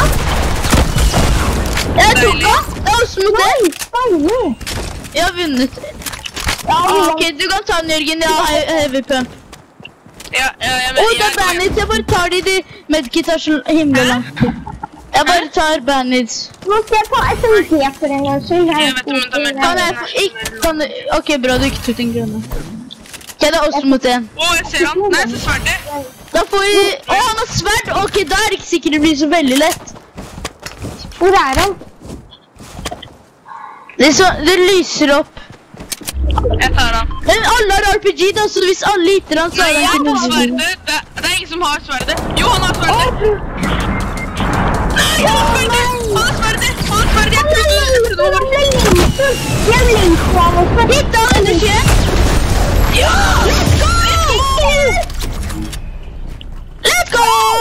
D: Jeg tok han. Det er også mot det.
B: Spennende.
D: Jeg har vunnet.
B: Ja,
D: Ah, ok, du kan ta den, Jørgen. Jeg har he- heavy pump.
C: Ja, ja, jeg...
D: Å, det
C: jeg-
D: er bandits. Jeg bare tar de, de medkit er så himla langt. Jeg bare tar bandits.
B: Nå skal jeg ta S M G for en gang skyld.
C: Jeg vet det, men de er-
D: Kan jeg få ikke kan du, ok, bra, du ikke tok den grønne. Ok, det er også mot en.
C: Å, jeg ser han. Nei, så sverdet.
D: Da får vi... Å, han har sverd! Ok, da er det ikke sikkert det blir så veldig lett.
B: Hvor er han?
D: Det, er så, det lyser opp.
C: Jeg tar han.
D: Men alle har R P G da, så hvis alle hitter han, så
C: Nei,
D: er
C: jeg
D: han
C: har
D: ikke
C: sverdet.
D: noe.
C: Det, det er ingen som har sverdet. Jo, han har sverdet. Nei, han har sverdet. Han har sverdet. Han har sverdet. Jeg trodde, jeg trodde det var...
B: Jeg vil ikke ha noe for
D: Hit da, energi!
C: Ja!
D: Let's go! Let's go!